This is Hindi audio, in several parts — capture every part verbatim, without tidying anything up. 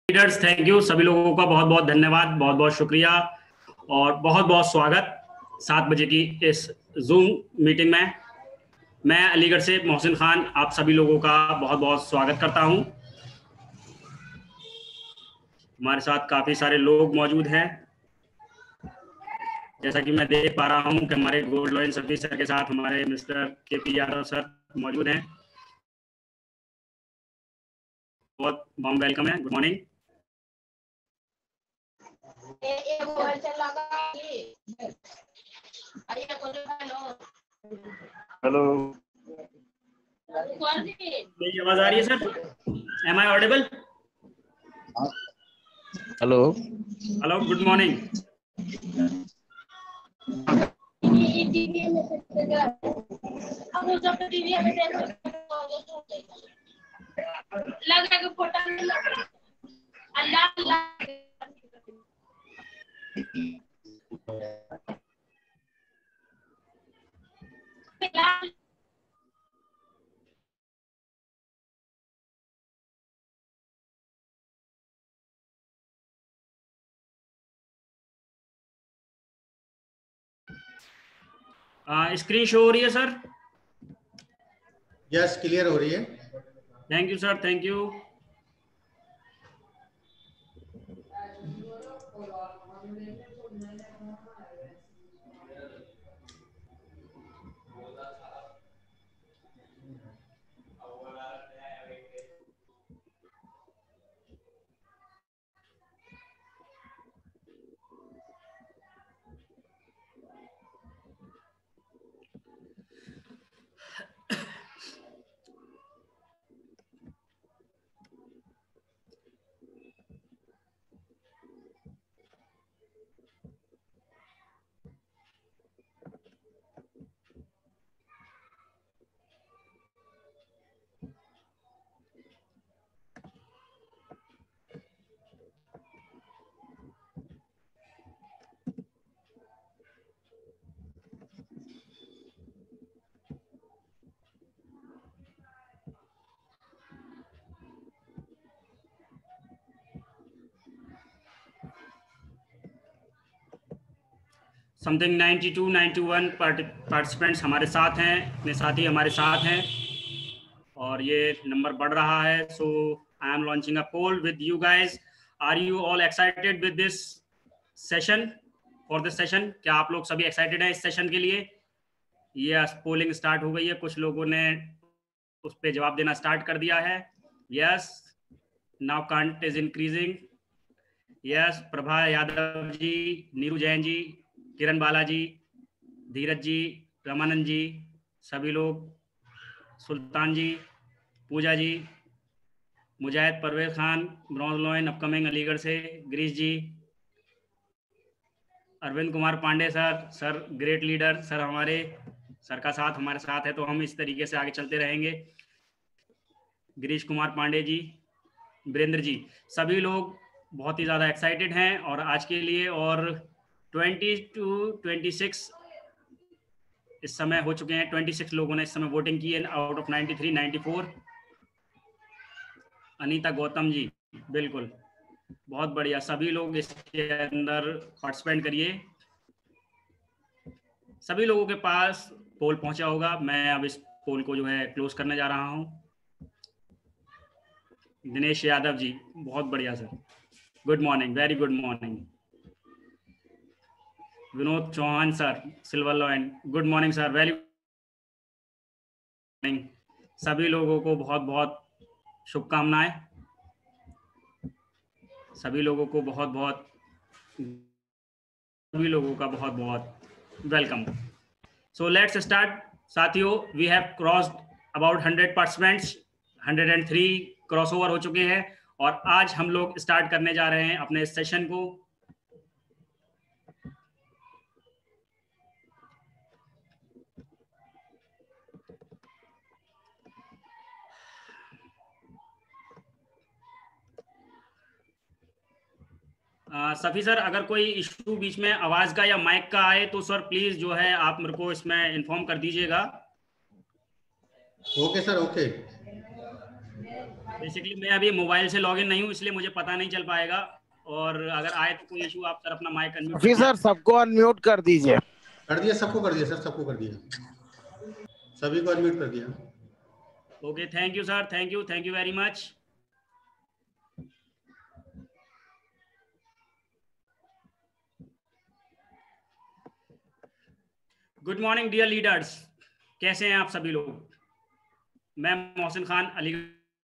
Leaders, thank you. सभी लोगों का बहुत बहुत धन्यवाद, बहुत बहुत शुक्रिया और बहुत बहुत स्वागत सात बजे की इस जूम मीटिंग में। मैं अलीगढ़ से मोहसिन खान आप सभी लोगों का बहुत बहुत स्वागत करता हूं। हमारे साथ काफ़ी सारे लोग मौजूद हैं, जैसा कि मैं देख पा रहा हूं कि हमारे गोल्ड लॉइन सर्विस सर के साथ हमारे मिस्टर के पी यादव सर मौजूद हैं। बहुत वार्म वेलकम है। Good morning. हेलो, मेरी आवाज आ रही है sir? Am I audible? Hello hello, good morning. Screen show हो रही है सर? यस, क्लियर हो रही है। Thank you sir, thank you. Something ninety two ninety one participants हमारे साथ हैं, अपने साथी हमारे साथ हैं और ये नंबर बढ़ रहा है। So I am launching a poll with you guys. Are you all excited with this session, for this session? क्या आप लोग सभी एक्साइटेड हैं इस सेशन के लिए? यस, पोलिंग स्टार्ट हो गई है, कुछ लोगों ने उस पर जवाब देना स्टार्ट कर दिया है। Yes, now count is increasing. Yes, Prabha Yadav ji, Neeru Jain ji, Kiran Balaji, Dheeraj ji, Ramanand ji, सभी लोग, Sultan ji, Pooja ji, Mujahid Parvez Khan, bronze lion upcoming Aligarh से, Girish ji, Arvind Kumar Pande sir, sir great leader sir, हमारे सर का साथ हमारे साथ है तो हम इस तरीके से आगे चलते रहेंगे। गिरीश कुमार पांडे जी, वीरेंद्र जी, सभी लोग बहुत ही ज़्यादा एक्साइटेड हैं और आज के लिए। और ट्वेंटी टू ट्वेंटी सिक्स इस समय हो चुके हैं, ट्वेंटी सिक्स लोगों ने इस समय वोटिंग की है out of ninety three ninety four. Anita Gautam ji, बिल्कुल, बहुत बढ़िया। सभी लोग इसके अंदर पार्टिसिपेट करिए। सभी लोगों के पास पोल पहुंचा होगा। मैं अब इस पोल को जो है क्लोज करने जा रहा हूं। दिनेश यादव जी, बहुत बढ़िया sir, good morning, very good morning. Vinod Chauhan sir, silver lion, good morning sir, very morning. सभी लोगों को बहुत बहुत शुभकामनाएं, सभी लोगों को बहुत बहुत सभी लोगों का बहुत बहुत वेलकम। सो लेट्स स्टार्ट साथियों। We have crossed about hundred participants, hundred and three cross over हो चुके हैं और आज हम लोग स्टार्ट करने जा रहे हैं अपने इस सेशन को। सभी सर, अगर कोई इशू बीच में आवाज का या माइक का आए तो सर प्लीज जो है आप मेरे को इसमें इन्फॉर्म कर दीजिएगा। Okay sir, okay. बेसिकली मैं अभी मोबाइल से लॉगिन नहीं हूँ, इसलिए मुझे पता नहीं चल पाएगा, और अगर आए तो कोई इशू आप सर अपना माइक अनम्यूट कर सर सबको अनम्यूट कर दीजिए। कर दिया, सबको कर दिया सर, सबको कर दिया, सभी को अनम्यूट कर दिया। Okay, thank you sir, thank you, thank you very much. Good morning dear leaders, कैसे हैं आप सभी लोग? मैं मोहसिन खान अलीगढ़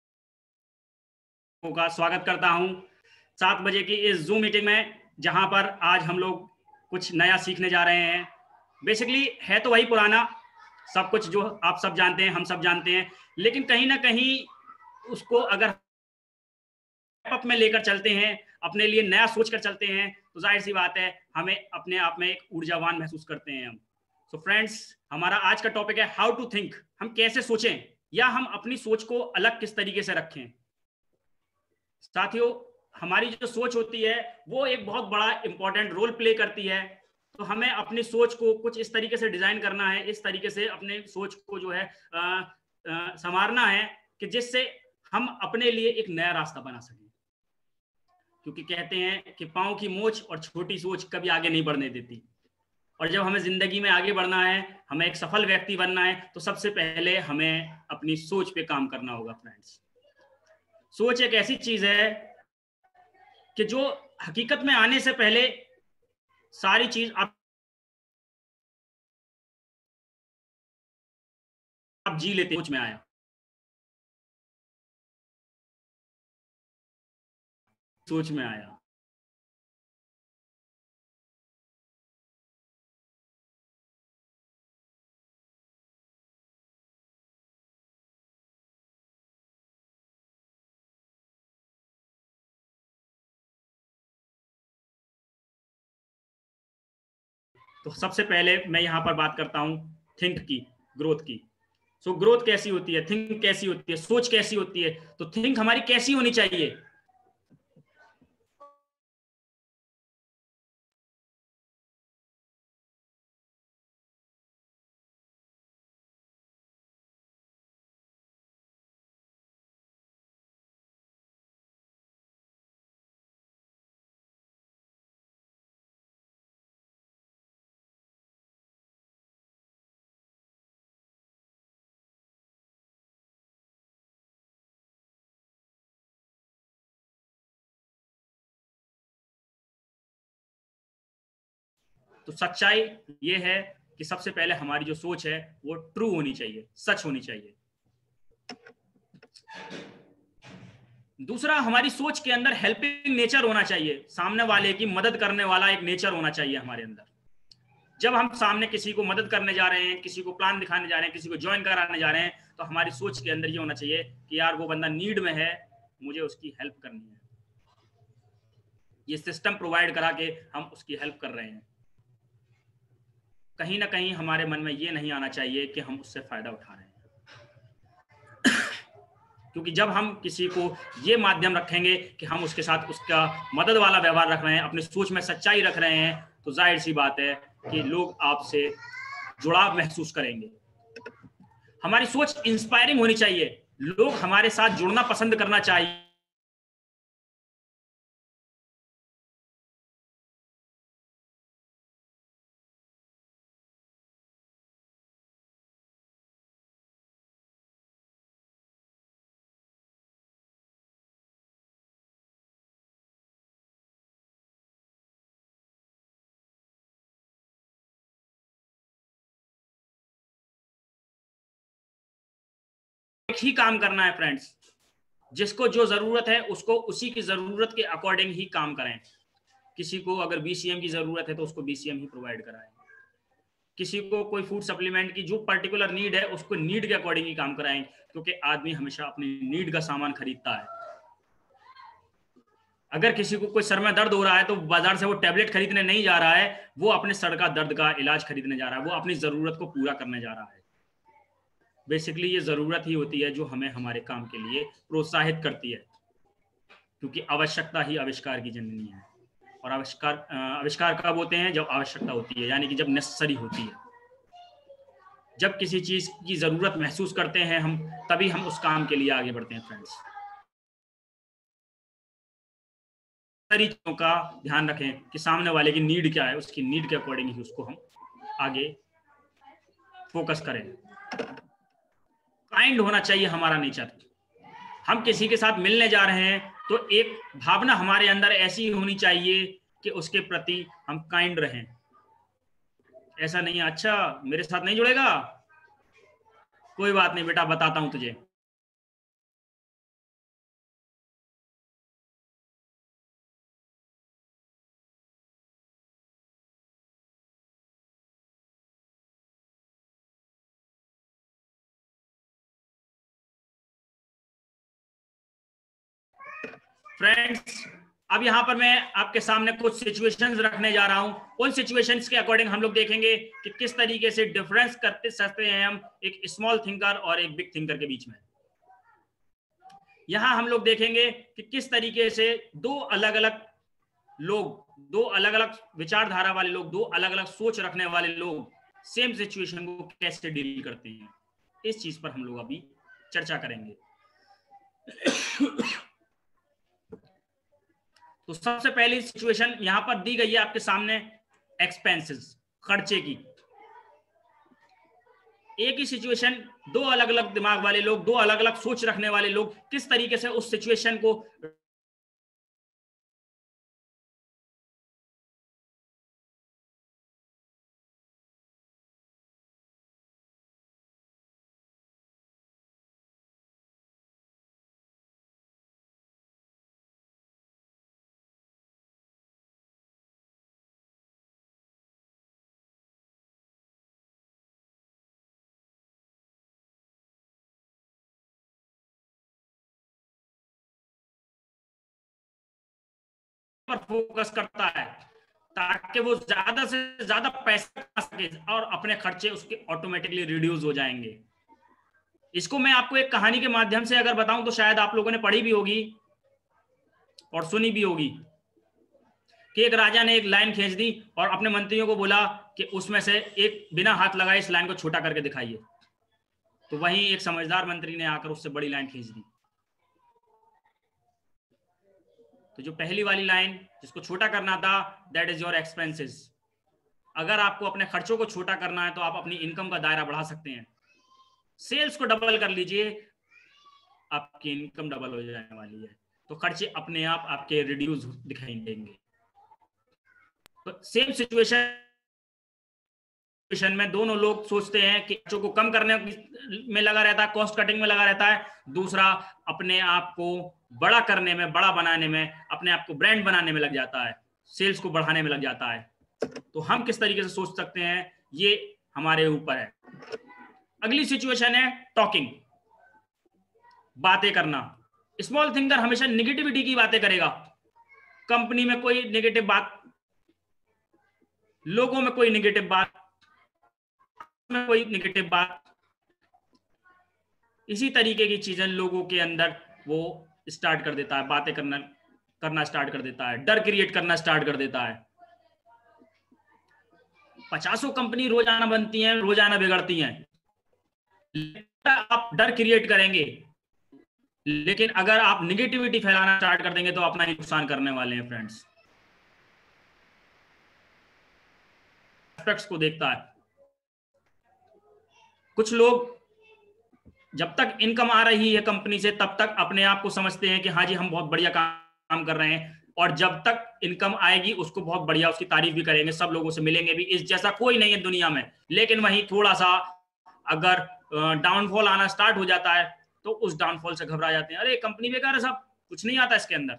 का स्वागत करता हूं सात बजे की इस जूम मीटिंग में, जहां पर आज हम लोग कुछ नया सीखने जा रहे हैं। बेसिकली है तो वही पुराना सब कुछ जो आप सब जानते हैं, हम सब जानते हैं, लेकिन कहीं ना कहीं उसको अगर अप में लेकर चलते हैं, अपने लिए नया सोच कर चलते हैं, तो जाहिर सी बात है हमें अपने आप में एक ऊर्जावान महसूस करते हैं हम। सो फ्रेंड्स, हमारा आज का टॉपिक है हाउ टू थिंक। हम कैसे सोचें, या हम अपनी सोच को अलग किस तरीके से रखें। साथियों, हमारी जो सोच होती है वो एक बहुत बड़ा इंपॉर्टेंट रोल प्ले करती है। तो हमें अपनी सोच को कुछ इस तरीके से डिजाइन करना है, इस तरीके से अपने सोच को जो है संवारना है कि जिससे हम अपने लिए एक नया रास्ता बना सकें। क्योंकि कहते हैं कि पांव की मोच और छोटी सोच कभी आगे नहीं बढ़ने देती। और जब हमें जिंदगी में आगे बढ़ना है, हमें एक सफल व्यक्ति बनना है, तो सबसे पहले हमें अपनी सोच पे काम करना होगा फ्रेंड्स। सोच एक ऐसी चीज है कि जो हकीकत में आने से पहले सारी चीज आप आप जी लेते। सोच में आया, सोच में आया तो सबसे पहले मैं यहां पर बात करता हूं थिंक की, ग्रोथ की। सो so, ग्रोथ कैसी होती है, थिंक कैसी होती है, सोच कैसी होती है? तो थिंक हमारी कैसी होनी चाहिए? तो सच्चाई ये है कि सबसे पहले हमारी जो सोच है वो ट्रू होनी चाहिए, सच होनी चाहिए। दूसरा, हमारी सोच के अंदर हेल्पिंग नेचर होना चाहिए, सामने वाले की मदद करने वाला एक नेचर होना चाहिए हमारे अंदर। जब हम सामने किसी को मदद करने जा रहे हैं, किसी को प्लान दिखाने जा रहे हैं, किसी को ज्वाइन कराने जा रहे हैं, तो हमारी सोच के अंदर ये होना चाहिए कि यार वो बंदा नीड में है, मुझे उसकी हेल्प करनी है। ये सिस्टम प्रोवाइड करा के हम उसकी हेल्प कर रहे हैं। कहीं ना कहीं हमारे मन में ये नहीं आना चाहिए कि हम उससे फायदा उठा रहे हैं। क्योंकि जब हम किसी को ये माध्यम रखेंगे कि हम उसके साथ उसका मदद वाला व्यवहार रख रहे हैं, अपनी सोच में सच्चाई रख रहे हैं, तो जाहिर सी बात है कि लोग आपसे जुड़ाव महसूस करेंगे। हमारी सोच इंस्पायरिंग होनी चाहिए, लोग हमारे साथ जुड़ना पसंद करना चाहिए। ही काम करना है फ्रेंड्स, जिसको जो जरूरत है उसको उसी की जरूरत के अकॉर्डिंग ही काम करें। किसी को अगर बीसीएम की जरूरत है तो उसको बीसीएम ही प्रोवाइड कराएं। किसी को कोई फूड सप्लीमेंट की जो पर्टिकुलर नीड है उसको नीड के अकॉर्डिंग ही काम कराएं, क्योंकि आदमी हमेशा अपनी नीड का सामान खरीदता है। अगर किसी को कोई सर में दर्द हो रहा है तो बाजार से वो टैबलेट खरीदने नहीं जा रहा है, वो अपने सर का दर्द का इलाज खरीदने जा रहा है, वो अपनी जरूरत को पूरा करने जा रहा है। बेसिकली ये जरूरत ही होती है जो हमें हमारे काम के लिए प्रोत्साहित करती है, क्योंकि आवश्यकता ही आविष्कार की जननी है। और आविष्कार आविष्कार कब होते हैं? जब आवश्यकता होती है, यानी कि जब नेसेसरी होती है। जब किसी चीज की जरूरत महसूस करते हैं हम, तभी हम उस काम के लिए आगे बढ़ते हैं फ्रेंड्स। सारी चीजों का ध्यान रखें कि सामने वाले की नीड क्या है, उसकी नीड के अकॉर्डिंग ही उसको हम आगे फोकस करें। काइंड होना चाहिए हमारा नेचर। हम किसी के साथ मिलने जा रहे हैं तो एक भावना हमारे अंदर ऐसी होनी चाहिए कि उसके प्रति हम काइंड रहें। ऐसा नहीं है अच्छा मेरे साथ नहीं जुड़ेगा, कोई बात नहीं बेटा बताता हूं तुझे। फ्रेंड्स अब यहां पर मैं आपके सामने कुछ सिचुएशंस रखने जा रहा हूं। उन सिचुएशंस के अकॉर्डिंग हम लोग देखेंगे कि किस तरीके से डिफरेंस करते सकते हैं हम एक स्मॉल थिंकर और एक बिग थिंकर के बीच में। यहां हम लोग देखेंगे कि किस तरीके से दो अलग अलग लोग, दो अलग अलग विचारधारा वाले लोग, दो अलग अलग सोच रखने वाले लोग सेम सिचुएशन को कैसे डील करते हैं। इस चीज पर हम लोग अभी चर्चा करेंगे। तो सबसे पहली सिचुएशन यहां पर दी गई है आपके सामने, एक्सपेंसेस, खर्चे की। एक ही सिचुएशन, दो अलग अलग दिमाग वाले लोग, दो अलग अलग सोच रखने वाले लोग किस तरीके से उस सिचुएशन को पर फोकस करता है ताकि वो ज्यादा से ज्यादा पैसा कमा सके और अपने खर्चे उसके ऑटोमेटिकली रिड्यूस हो जाएंगे। इसको मैं आपको एक कहानी के माध्यम से अगर बताऊं तो शायद आप लोगों ने पढ़ी भी होगी और सुनी भी होगी कि एक राजा ने एक लाइन खींच दी और अपने मंत्रियों को बोला कि उसमें से एक बिना हाथ लगाए इस लाइन को छोटा करके दिखाइए। तो वहीं एक समझदार मंत्री ने आकर उससे बड़ी लाइन खींच दी। तो जो पहली वाली लाइन जिसको छोटा करना था, दैट इज योर एक्सपेंसेस। अगर आपको अपने खर्चों को छोटा करना है तो आप अपनी इनकम का दायरा बढ़ा सकते हैं। सेल्स को डबल कर लीजिए, आपकी इनकम डबल हो जाने वाली है। तो खर्चे अपने आप आपके रिड्यूस दिखाई देंगे। तो सेम सिचुएशन में दोनों लोग सोचते हैं कि खर्चों को कम करने में लगा रहता है, कॉस्ट कटिंग में लगा रहता है। दूसरा अपने आप को बड़ा करने में, बड़ा बनाने में, अपने आप को ब्रांड बनाने में लग जाता है, सेल्स को बढ़ाने में लग जाता है। तो हम किस तरीके से सोच सकते हैं ये हमारे ऊपर है। अगली सिचुएशन है टॉकिंग, बातें करना। स्मॉल थिंकर हमेशा निगेटिविटी की बातें करेगा। कंपनी में कोई नेगेटिव बात, लोगों में कोई नेगेटिव बात, में कोई नेगेटिव बात, इसी तरीके की चीजें लोगों के अंदर वो स्टार्ट कर देता है, बातें करना करना स्टार्ट कर देता है, डर क्रिएट करना स्टार्ट कर देता है। पचासों कंपनी रोजाना बनती हैं, रोजाना बिगड़ती हैं। आप डर क्रिएट करेंगे, लेकिन अगर आप निगेटिविटी फैलाना स्टार्ट कर देंगे तो अपना ही नुकसान करने वाले हैं। फ्रेंड्स, एस्पेक्ट्स को देखता है। कुछ लोग जब तक इनकम आ रही है कंपनी से तब तक अपने आप को समझते हैं कि हाँ जी हम बहुत बढ़िया काम कर रहे हैं, और जब तक इनकम आएगी उसको बहुत बढ़िया, उसकी तारीफ भी करेंगे, सब लोगों से मिलेंगे भी, इस जैसा कोई नहीं है दुनिया में। लेकिन वहीं थोड़ा सा अगर डाउनफॉल आना स्टार्ट हो जाता है तो उस डाउनफॉल से घबरा जाते हैं, अरे कंपनी बेकार है, सब कुछ नहीं आता इसके अंदर।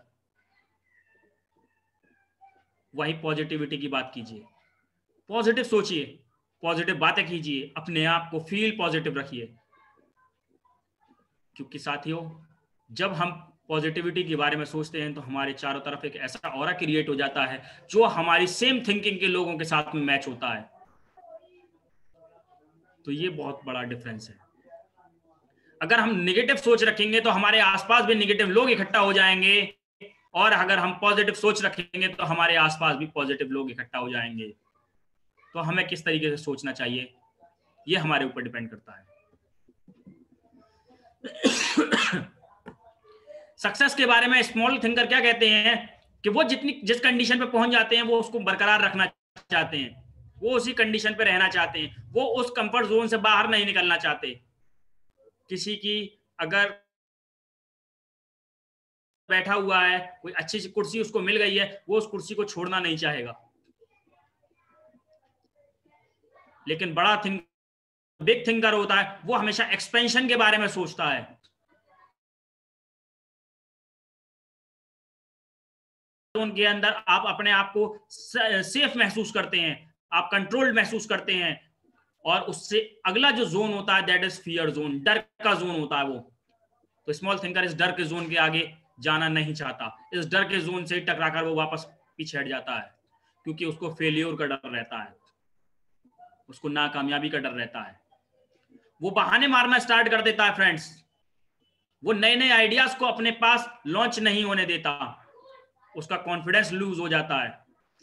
वही पॉजिटिविटी की बात कीजिए, पॉजिटिव सोचिए, पॉजिटिव बातें कीजिए, अपने आप को फील पॉजिटिव रखिए। क्योंकि साथियों जब हम पॉजिटिविटी के बारे में सोचते हैं तो हमारे चारों तरफ एक ऐसा ऑरा क्रिएट हो जाता है जो हमारी सेम थिंकिंग के लोगों के साथ में मैच होता है। तो ये बहुत बड़ा डिफरेंस है। अगर हम नेगेटिव सोच रखेंगे तो हमारे आसपास भी नेगेटिव लोग इकट्ठा हो जाएंगे, और अगर हम पॉजिटिव सोच रखेंगे तो हमारे आसपास भी पॉजिटिव लोग इकट्ठा हो जाएंगे। तो हमें किस तरीके से सोचना चाहिए ये हमारे ऊपर डिपेंड करता है। सक्सेस के बारे में स्मॉल थिंकर क्या कहते हैं कि वो जितनी जिस कंडीशन पे पहुंच जाते हैं वो उसको बरकरार रखना चाहते हैं, वो उसी कंडीशन पे रहना चाहते हैं, वो उस कंफर्ट जोन से बाहर नहीं निकलना चाहते। किसी की अगर बैठा हुआ है, कोई अच्छी सी कुर्सी उसको मिल गई है, वो उस कुर्सी को छोड़ना नहीं चाहेगा। लेकिन बड़ा थिंक बिग थिंकर होता है, वो हमेशा एक्सपेंशन के बारे में सोचता है। जोन के अंदर आप अपने आप को सेफ महसूस करते हैं, आप कंट्रोल्ड महसूस करते हैं, और उससे अगला जो जोन होता है दैट इज फियर जोन, डर का जोन होता है वो। तो स्मॉल थिंकर इस डर के जोन के आगे जाना नहीं चाहता, इस डर के जोन से टकराकर वो वापस पीछे हट जाता है, क्योंकि उसको फेलियर का डर रहता है, उसको नाकामयाबी का डर रहता है। वो बहाने मारना स्टार्ट कर देता है फ्रेंड्स, वो नए नए आइडियाज को अपने पास लॉन्च नहीं होने देता, उसका कॉन्फिडेंस लूज हो जाता है।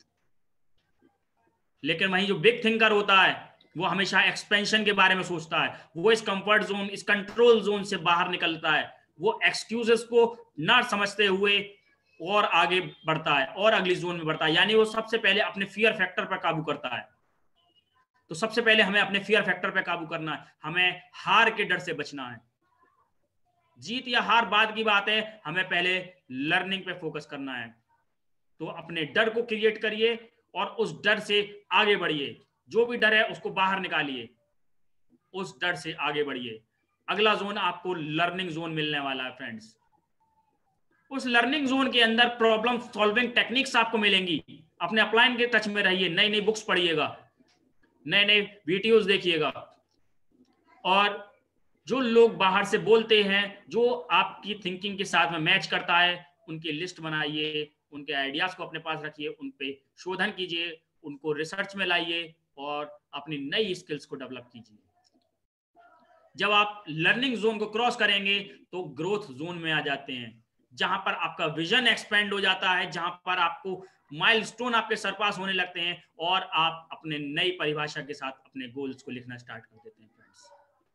लेकिन वहीं जो बिग थिंकर होता है वो हमेशा एक्सपेंशन के बारे में सोचता है, वो इस कंफर्ट जोन, इस कंट्रोल जोन से बाहर निकलता है, वो एक्सक्यूजेस को ना समझते हुए और आगे बढ़ता है और अगली जोन में बढ़ता है। यानी वो सबसे पहले अपने फियर फैक्टर पर काबू करता है। तो सबसे पहले हमें अपने फियर फैक्टर पर काबू करना है, हमें हार के डर से बचना है। जीत या हार बाद की बात है, हमें पहले लर्निंग पे फोकस करना है। तो अपने डर को क्रिएट करिए और उस डर से आगे बढ़िए, जो भी डर है उसको बाहर निकालिए, उस डर से आगे बढ़िए। अगला जोन आपको लर्निंग जोन मिलने वाला है फ्रेंड्स। उस लर्निंग जोन के अंदर प्रॉब्लम सॉल्विंग टेक्निक्स आपको मिलेंगी, अपने अपलाइन के टच में रहिए, नई नई बुक्स पढ़िएगा, नए नए वीडियोस देखिएगा, और जो लोग बाहर से बोलते हैं जो आपकी थिंकिंग के साथ में मैच करता है उनकी लिस्ट बनाइए, उनके आइडियाज को अपने पास रखिए, उन पे शोधन कीजिए, उनको रिसर्च में लाइए और अपनी नई स्किल्स को डेवलप कीजिए। जब आप लर्निंग जोन को क्रॉस करेंगे तो ग्रोथ जोन में आ जाते हैं, जहां पर आपका विजन एक्सपेंड हो जाता है, जहां पर आपको माइलस्टोन आपके सरपास होने लगते हैं और आप अपने नई परिभाषा के साथ अपने गोल्स को लिखना स्टार्ट कर देते हैं फ्रेंड्स।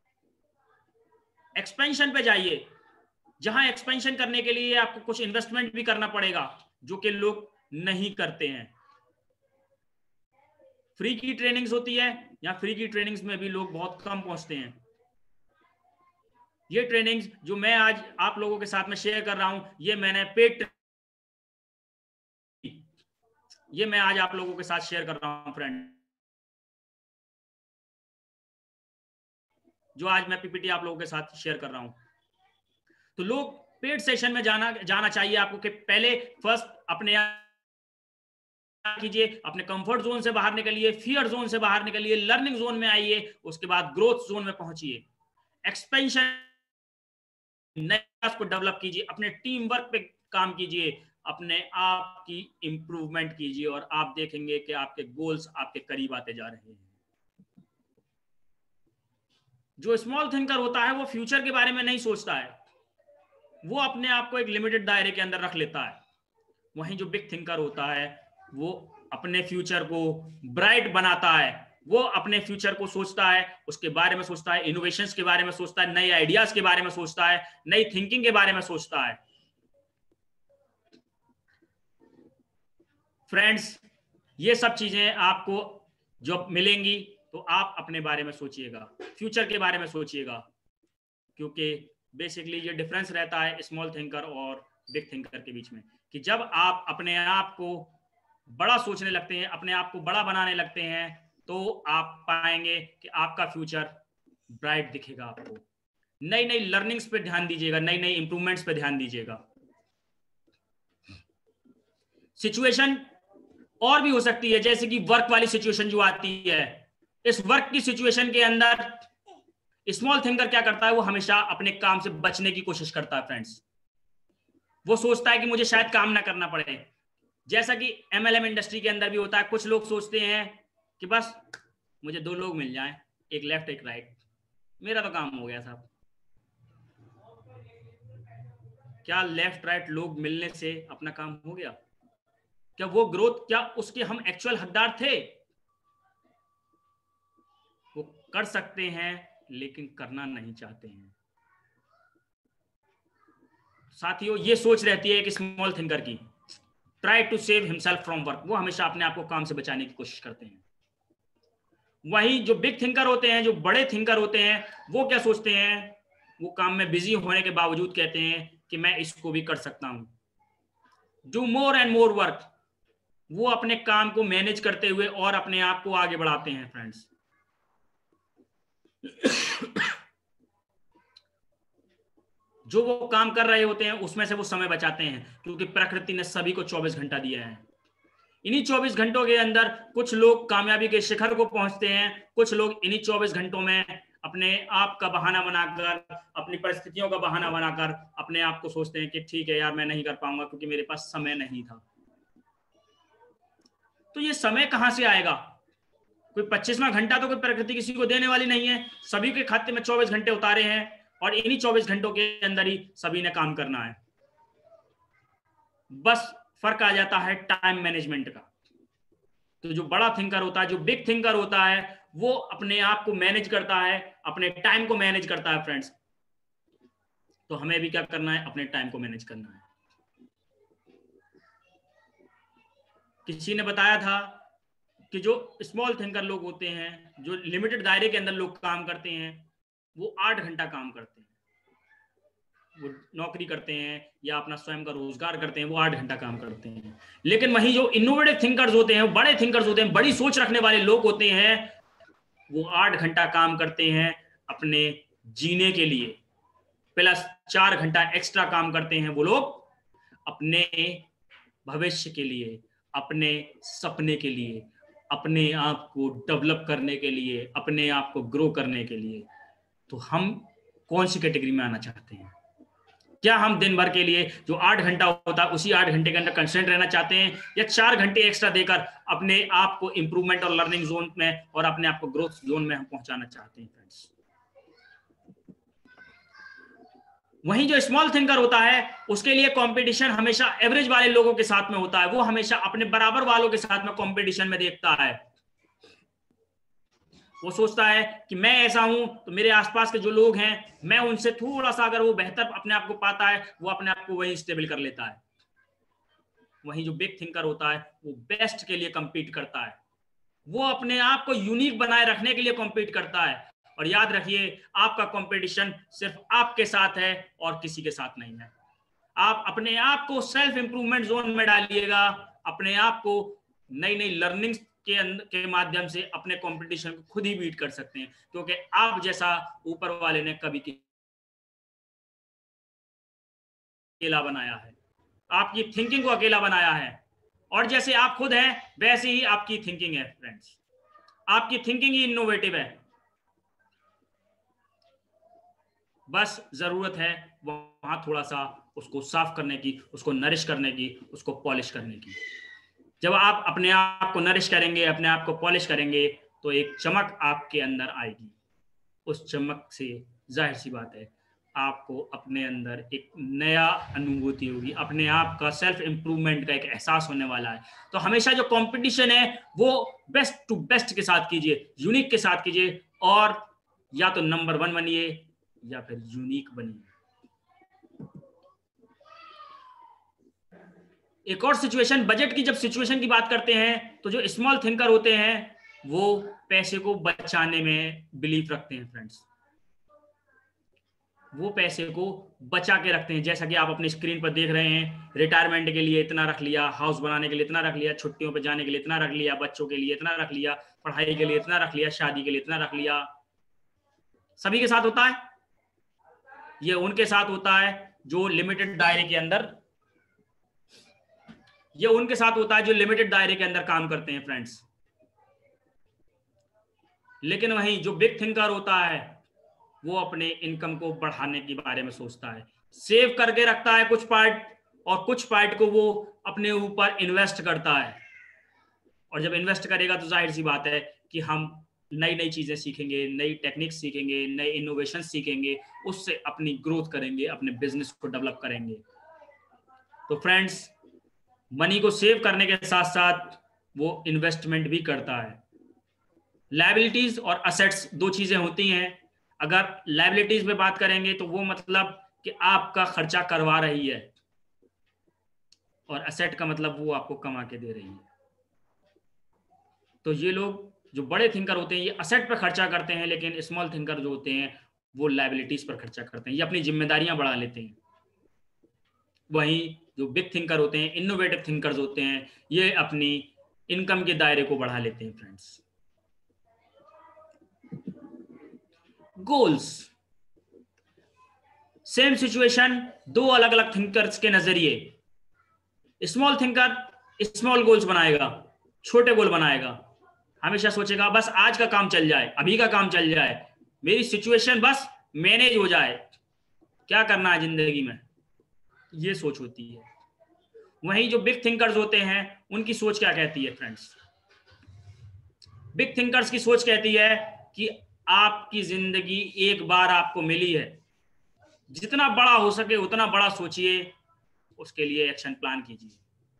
एक्सपेंशन पे जाइए, जहां एक्सपेंशन करने के लिए आपको कुछ इन्वेस्टमेंट भी करना पड़ेगा, जो कि लोग नहीं करते हैं। फ्री की ट्रेनिंग्स होती है, या फ्री की ट्रेनिंग्स में भी लोग बहुत कम पहुंचते हैं। ये ट्रेनिंग्स जो मैं आज आप लोगों के साथ में शेयर कर रहा हूं, ये मैंने पेड, ये मैं आज आप लोगों के साथ शेयर कर रहा हूं फ्रेंड, जो आज मैं पीपीटी आप लोगों के साथ शेयर कर रहा हूं। तो लोग पेड सेशन में जाना जाना चाहिए आपको, कि पहले फर्स्ट अपने कीजिए, अपने कंफर्ट जोन से बाहर निकलिए, फियर जोन से बाहर निकलिए, लर्निंग जोन में आइए, उसके बाद ग्रोथ जोन में पहुंचिए, एक्सपेंशन को डेवलप कीजिए, अपने टीम वर्क पे काम कीजिए, अपने आप की इंप्रूवमेंट कीजिए, और आप देखेंगे कि आपके गोल्स आपके करीब आते जा रहे हैं। जो स्मॉल थिंकर होता है वो फ्यूचर के बारे में नहीं सोचता है, वो अपने आप को एक लिमिटेड दायरे के अंदर रख लेता है। वहीं जो बिग थिंकर होता है वो अपने फ्यूचर को ब्राइट बनाता है, वो अपने फ्यूचर को सोचता है, उसके बारे में सोचता है, इनोवेशंस के बारे में सोचता है, नए आइडियाज के बारे में सोचता है, नई थिंकिंग के बारे में सोचता है। फ्रेंड्स, ये सब चीजें आपको जो मिलेंगी तो आप अपने बारे में सोचिएगा, फ्यूचर के बारे में सोचिएगा, क्योंकि बेसिकली ये डिफरेंस रहता है स्मॉल थिंकर और बिग थिंकर के बीच में, कि जब आप अपने आप को बड़ा सोचने लगते हैं, अपने आप को बड़ा बनाने लगते हैं, तो आप पाएंगे कि आपका फ्यूचर ब्राइट दिखेगा आपको। नई नई लर्निंग्स पे ध्यान दीजिएगा, नई नई इंप्रूवमेंट्स पे ध्यान दीजिएगा। सिचुएशन और भी हो सकती है, जैसे कि वर्क वाली सिचुएशन जो आती है, इस वर्क की सिचुएशन के अंदर स्मॉल थिंकर क्या करता है, वो हमेशा अपने काम से बचने की कोशिश करता है फ्रेंड्स। वो सोचता है कि मुझे शायद काम ना करना पड़े, जैसा कि एमएलएम इंडस्ट्री के अंदर भी होता है। कुछ लोग सोचते हैं कि बस मुझे दो लोग मिल जाएं, एक लेफ्ट एक राइट, मेरा तो काम हो गया साहब। क्या लेफ्ट राइट लोग मिलने से अपना काम हो गया? क्या वो ग्रोथ, क्या उसके हम एक्चुअल हकदार थे? वो कर सकते हैं लेकिन करना नहीं चाहते हैं। साथियों, ये सोच रहती है एक स्मॉल थिंकर की, try to save himself from work, वो हमेशा अपने आप को काम से बचाने की कोशिश करते हैं। वही जो बिग थिंकर होते हैं, जो बड़े थिंकर होते हैं, वो क्या सोचते हैं, वो काम में बिजी होने के बावजूद कहते हैं कि मैं इसको भी कर सकता हूं। Do more and more work, वो अपने काम को मैनेज करते हुए और अपने आप को आगे बढ़ाते हैं फ्रेंड्स। जो वो काम कर रहे होते हैं उसमें से वो समय बचाते हैं, क्योंकि प्रकृति ने सभी को चौबीस घंटा दिया है। इन्हीं चौबीस घंटों के अंदर कुछ लोग कामयाबी के शिखर को पहुंचते हैं, कुछ लोग इन्हीं चौबीस घंटों में अपने आप का बहाना बनाकर, अपनी परिस्थितियों का बहाना बनाकर अपने आप को सोचते हैं कि ठीक है यार मैं नहीं कर पाऊंगा क्योंकि मेरे पास समय नहीं था। तो ये समय कहां से आएगा? कोई पच्चीसवां घंटा तो कोई प्रकृति किसी को देने वाली नहीं है। सभी के खाते में चौबीस घंटे उतारे हैं और इन्हीं चौबीस घंटों के अंदर ही सभी ने काम करना है। बस फर्क आ जाता है टाइम मैनेजमेंट का। तो जो बड़ा थिंकर होता है, जो बिग थिंकर होता है, वो अपने आप को मैनेज करता है, अपने टाइम को मैनेज करता है फ्रेंड्स। तो हमें भी क्या करना है, अपने टाइम को मैनेज करना है। किसी ने बताया था कि जो स्मॉल थिंकर लोग होते हैं, जो लिमिटेड दायरे के अंदर लोग काम करते हैं, वो आठ घंटा काम करते हैं। वो नौकरी करते हैं या अपना स्वयं का रोजगार करते हैं, वो आठ घंटा काम करते हैं। लेकिन वही जो इनोवेटिव थिंकर्स होते हैं, बड़े थिंकर्स होते हैं, बड़ी सोच रखने वाले लोग होते हैं, वो आठ घंटा काम करते हैं अपने जीने के लिए, प्लस चार घंटा एक्स्ट्रा काम करते हैं वो लोग अपने भविष्य के लिए, अपने सपने के लिए, अपने आप को डेवलप करने के लिए, अपने आप को ग्रो करने के लिए। तो हम कौन सी कैटेगरी में आना चाहते हैं? क्या हम दिन भर के लिए जो आठ घंटा होता है उसी आठ घंटे के अंदर कंस्टेंट रहना चाहते हैं, या चार घंटे एक्स्ट्रा देकर अपने आप को इंप्रूवमेंट और लर्निंग जोन में और अपने आप को ग्रोथ जोन में हम पहुंचाना चाहते हैं फ्रेंड्स? वहीं जो स्मॉल थिंकर होता है उसके लिए कंपटीशन हमेशा एवरेज वाले लोगों के साथ में होता है। वो हमेशा अपने बराबर वालों के साथ में कंपटीशन में देखता है। वो सोचता है कि मैं ऐसा हूं तो मेरे आसपास के जो लोग हैं, मैं उनसे थोड़ा सा अगर वो बेहतर अपने आप को पाता है, वो अपने आप को वहीं स्टेबल कर लेता है। वहीं जो बिग थिंकर होता है वो बेस्ट के लिए कंपीट करता है, वो अपने आप को यूनिक बनाए रखने के लिए कंपीट करता है। और याद रखिए, आपका कंपटीशन सिर्फ आपके साथ है और किसी के साथ नहीं है। आप अपने आप को सेल्फ इंप्रूवमेंट जोन में डालिएगा, अपने आप को नई नई लर्निंग के अंदर के माध्यम से अपने कंपटीशन को खुद ही बीट कर सकते हैं, क्योंकि आप जैसा ऊपर वाले ने कभी अकेला बनाया है, आपकी थिंकिंग को अकेला बनाया है। और जैसे आप खुद हैं वैसे ही आपकी थिंकिंग है फ्रेंड्स। आपकी थिंकिंग ही इनोवेटिव है। बस जरूरत है वहां थोड़ा सा उसको साफ करने की, उसको नरिश करने की, उसको पॉलिश करने की। जब आप अपने आप को नरिश करेंगे, अपने आप को पॉलिश करेंगे, तो एक चमक आपके अंदर आएगी। उस चमक से जाहिर सी बात है आपको अपने अंदर एक नया अनुभूति होगी, अपने आप का सेल्फ इंप्रूवमेंट का एक एहसास होने वाला है। तो हमेशा जो कंपटीशन है वो बेस्ट टू बेस्ट के साथ कीजिए, यूनिक के साथ कीजिए, और या तो नंबर वन बनिए या फिर यूनिक बनिए। एक और सिचुएशन, बजट की जब सिचुएशन की बात करते हैं तो जो स्मॉल थिंकर होते हैं वो पैसे को बचाने में बिलीव रखते हैं फ्रेंड्स। वो पैसे को बचा के रखते हैं, जैसा कि आप अपनी स्क्रीन पर देख रहे हैं। रिटायरमेंट के लिए इतना रख लिया, हाउस बनाने के लिए इतना रख लिया, छुट्टियों पर जाने के लिए इतना रख लिया, बच्चों के लिए इतना रख लिया, पढ़ाई के लिए इतना रख लिया, शादी के लिए इतना रख लिया। सभी के साथ होता है, ये उनके साथ होता है जो लिमिटेड दायरे के अंदर ये उनके साथ होता है जो लिमिटेड दायरे के अंदर काम करते हैं फ्रेंड्स। लेकिन वहीं जो बिग थिंकर होता है वो अपने इनकम को बढ़ाने के बारे में सोचता है, सेव करके रखता है कुछ पार्ट, और कुछ पार्ट को वो अपने ऊपर इन्वेस्ट करता है। और जब इन्वेस्ट करेगा तो जाहिर सी बात है कि हम नई नई चीजें सीखेंगे, नई टेक्निक सीखेंगे, नए इनोवेशन सीखेंगे, उससे अपनी ग्रोथ करेंगे, अपने बिजनेस को डेवलप करेंगे। तो फ्रेंड्स, मनी को सेव करने के साथ साथ वो इन्वेस्टमेंट भी करता है। लायबिलिटीज और असेट्स दो चीजें होती हैं। अगर लायबिलिटीज में बात करेंगे तो वो मतलब कि आपका खर्चा करवा रही है, और असेट का मतलब वो आपको कमा के दे रही है। तो ये लोग जो बड़े थिंकर होते हैं ये असेट पर खर्चा करते हैं, लेकिन स्मॉल थिंकर जो होते हैं वो लायबिलिटीज पर खर्चा करते हैं, ये अपनी जिम्मेदारियां बढ़ा लेते हैं। वहीं जो बिग थिंकर होते हैं, इनोवेटिव थिंकर्स होते हैं, ये अपनी इनकम के दायरे को बढ़ा लेते हैं। फ्रेंड्स, गोल्स, सेम सिचुएशन, दो अलग अलग थिंकर्स के नजरिए। स्मॉल थिंकर स्मॉल गोल्स बनाएगा, छोटे गोल बनाएगा, हमेशा सोचेगा बस आज का काम चल जाए, अभी का काम चल जाए, मेरी सिचुएशन बस मैनेज हो जाए, क्या करना है जिंदगी में, ये सोच होती है। वहीं जो बिग थिंकर्स होते हैं उनकी सोच क्या कहती है फ्रेंड्स? बिग थिंकर्स की सोच कहती है कि आपकी जिंदगी एक बार आपको मिली है, जितना बड़ा हो सके उतना बड़ा सोचिए, उसके लिए एक्शन प्लान कीजिए।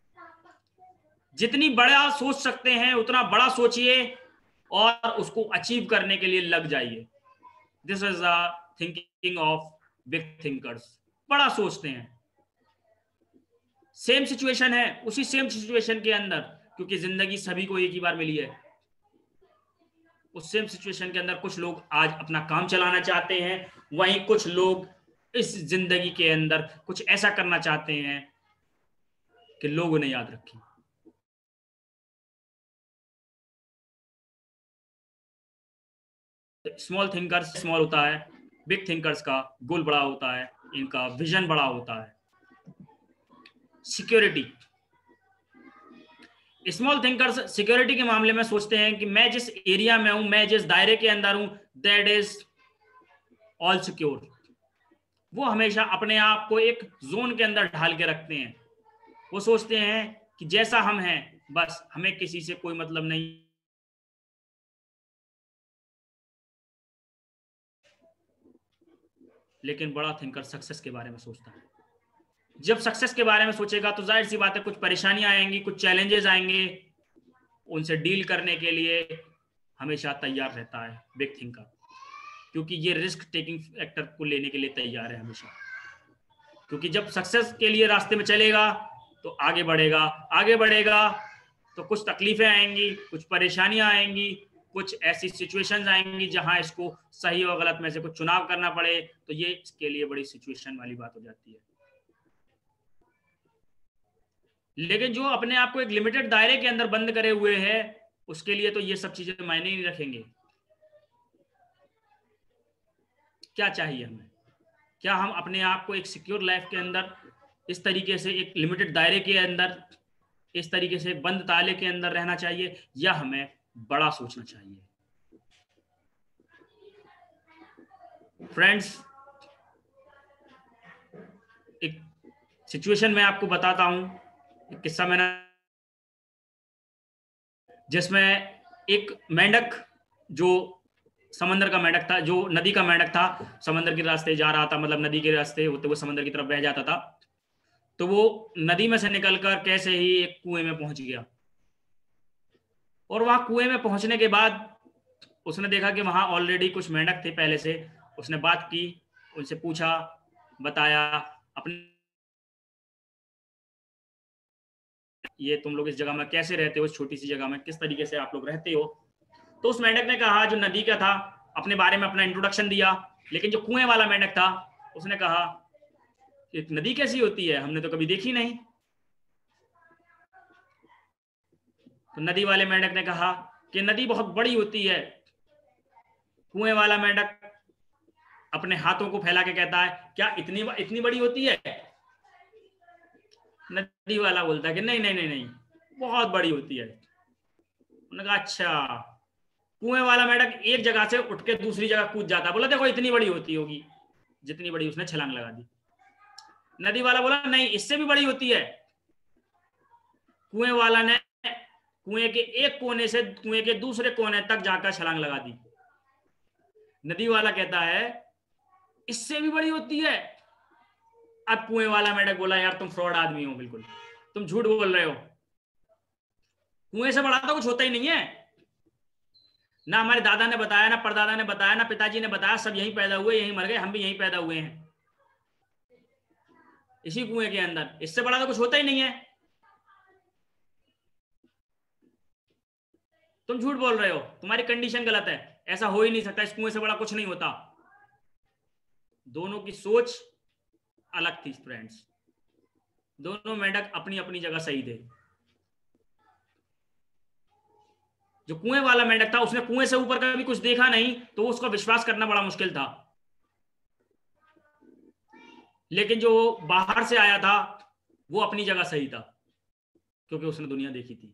जितनी बड़ा सोच सकते हैं उतना बड़ा सोचिए और उसको अचीव करने के लिए लग जाइए। This is the thinking of big thinkers. बड़ा सोचते हैं। सेम सिचुएशन है, उसी सेम सिचुएशन के अंदर, क्योंकि जिंदगी सभी को एक ही बार मिली है, उस सेम सिचुएशन के अंदर कुछ लोग आज अपना काम चलाना चाहते हैं, वहीं कुछ लोग इस जिंदगी के अंदर कुछ ऐसा करना चाहते हैं कि लोग उन्हें याद रखें। स्मॉल थिंकर्स स्मॉल होता है, बिग थिंकर्स का गोल बड़ा होता है, इनका विजन बड़ा होता है। सिक्योरिटी, स्मॉल थिंकर्स सिक्योरिटी के मामले में सोचते हैं कि मैं जिस एरिया में हूं, मैं जिस दायरे के अंदर हूं, दैट इज ऑल सिक्योर। वो हमेशा अपने आप को एक जोन के अंदर ढाल के रखते हैं। वो सोचते हैं कि जैसा हम हैं बस हमें किसी से कोई मतलब नहीं। लेकिन बड़ा थिंकर सक्सेस के बारे में सोचता है। जब सक्सेस के बारे में सोचेगा तो जाहिर सी बात है कुछ परेशानियां आएंगी, कुछ चैलेंजेस आएंगे, उनसे डील करने के लिए हमेशा तैयार रहता है बिग थिंकर, क्योंकि ये रिस्क टेकिंग फैक्टर को लेने के लिए तैयार है हमेशा। क्योंकि जब सक्सेस के लिए रास्ते में चलेगा तो आगे बढ़ेगा, आगे बढ़ेगा तो कुछ तकलीफें आएंगी, कुछ परेशानियां आएंगी, कुछ ऐसी सिचुएशंस आएंगी जहां इसको सही और गलत में से कुछ चुनाव करना पड़े, तो ये इसके लिए बड़ी सिचुएशन वाली बात हो जाती है। लेकिन जो अपने आप को एक लिमिटेड दायरे के अंदर बंद करे हुए है, उसके लिए तो ये सब चीजें मायने नहीं रखेंगे। क्या चाहिए हमें? क्या हम अपने आप को एक सिक्योर लाइफ के अंदर इस तरीके से एक लिमिटेड दायरे के अंदर इस तरीके से बंद ताले के अंदर रहना चाहिए, या हमें बड़ा सोचना चाहिए? फ्रेंड्स, एक सिचुएशन मैं आपको बताता हूं, एक किस्सा मैंने, जिसमें एक मेंढक जो समंदर का मेंढक था, जो नदी का मेंढक था, समंदर के रास्ते जा रहा था, मतलब नदी के रास्ते होते हुए समंदर की तरफ बह जाता था। तो वो नदी में से निकलकर कैसे ही एक कुएं में पहुंच गया, और वहां कुएं में पहुंचने के बाद उसने देखा कि वहां ऑलरेडी कुछ मेंढक थे पहले से। उसने बात की, उनसे पूछा, बताया अपने, ये तुम लोग इस जगह में कैसे रहते हो, इस छोटी सी जगह में किस तरीके से आप लोग रहते हो। तो उस मेंढक ने कहा, जो नदी का था, अपने बारे में अपना इंट्रोडक्शन दिया। लेकिन जो कुएं वाला मेंढक था उसने कहा कि नदी कैसी होती है, हमने तो कभी देखी नहीं। तो नदी वाले मेंढक ने कहा कि नदी बहुत बड़ी होती है। कुएं वाला मेंढक अपने हाथों को फैला के कहता है, क्या इतनी इतनी बड़ी होती है? नदी वाला बोलता है कि नहीं नहीं नहीं नहीं, बहुत बड़ी होती है। उन्होंने कहा अच्छा। कुएं वाला मेंढक एक जगह से उठ के दूसरी जगह कूद जाता, बोला देखो इतनी बड़ी होती होगी, जितनी बड़ी, उसने छलांग लगा दी। नदी वाला बोला नहीं, इससे भी बड़ी होती है। कुएं वाला ने कुएं के एक कोने से कुएं के दूसरे कोने तक जाकर छलांग लगा दी। नदी वाला कहता है इससे भी बड़ी होती है। अब कुएं वाला मेंढक बोला, यार तुम फ्रॉड आदमी हो, बिल्कुल तुम झूठ बोल रहे हो, कुएं से बड़ा तो कुछ होता ही नहीं है। ना हमारे दादा ने बताया, ना परदादा ने बताया, ना पिताजी ने बताया, सब यहीं पैदा हुए, यहीं मर गए, हम भी यहीं पैदा हुए हैं, इसी कुएं के अंदर, इससे बड़ा तो कुछ होता ही नहीं है। तुम झूठ बोल रहे हो, तुम्हारी कंडीशन गलत है, ऐसा हो ही नहीं सकता, इस कुएं से बड़ा कुछ नहीं होता। दोनों की सोच अलग थी फ्रेंड्स, दोनों मेंढक अपनी अपनी जगह सही थे। जो कुएं वाला मेंढक था उसने कुएं से ऊपर कभी कुछ देखा नहीं, तो उसका विश्वास करना बड़ा मुश्किल था। लेकिन जो बाहर से आया था वो अपनी जगह सही था, क्योंकि उसने दुनिया देखी थी।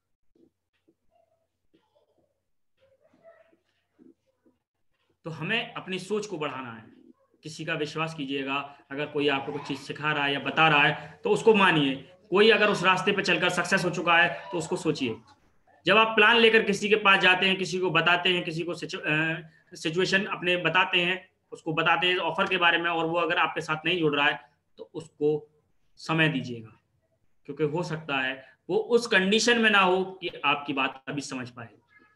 तो हमें अपनी सोच को बढ़ाना है। किसी का विश्वास कीजिएगा, अगर कोई आपको कुछ चीज सिखा रहा है या बता रहा है तो उसको मानिए। कोई अगर उस रास्ते पे चलकर सक्सेस हो चुका है तो उसको सोचिए। जब आप प्लान लेकर किसी के पास जाते हैं, किसी को बताते हैं, किसी को सिचुएशन अपने बताते हैं, उसको बताते हैं ऑफर के बारे में, और वो अगर आपके साथ नहीं जुड़ रहा है तो उसको समय दीजिएगा, क्योंकि हो सकता है वो उस कंडीशन में ना हो कि आपकी बात अभी समझ पाए।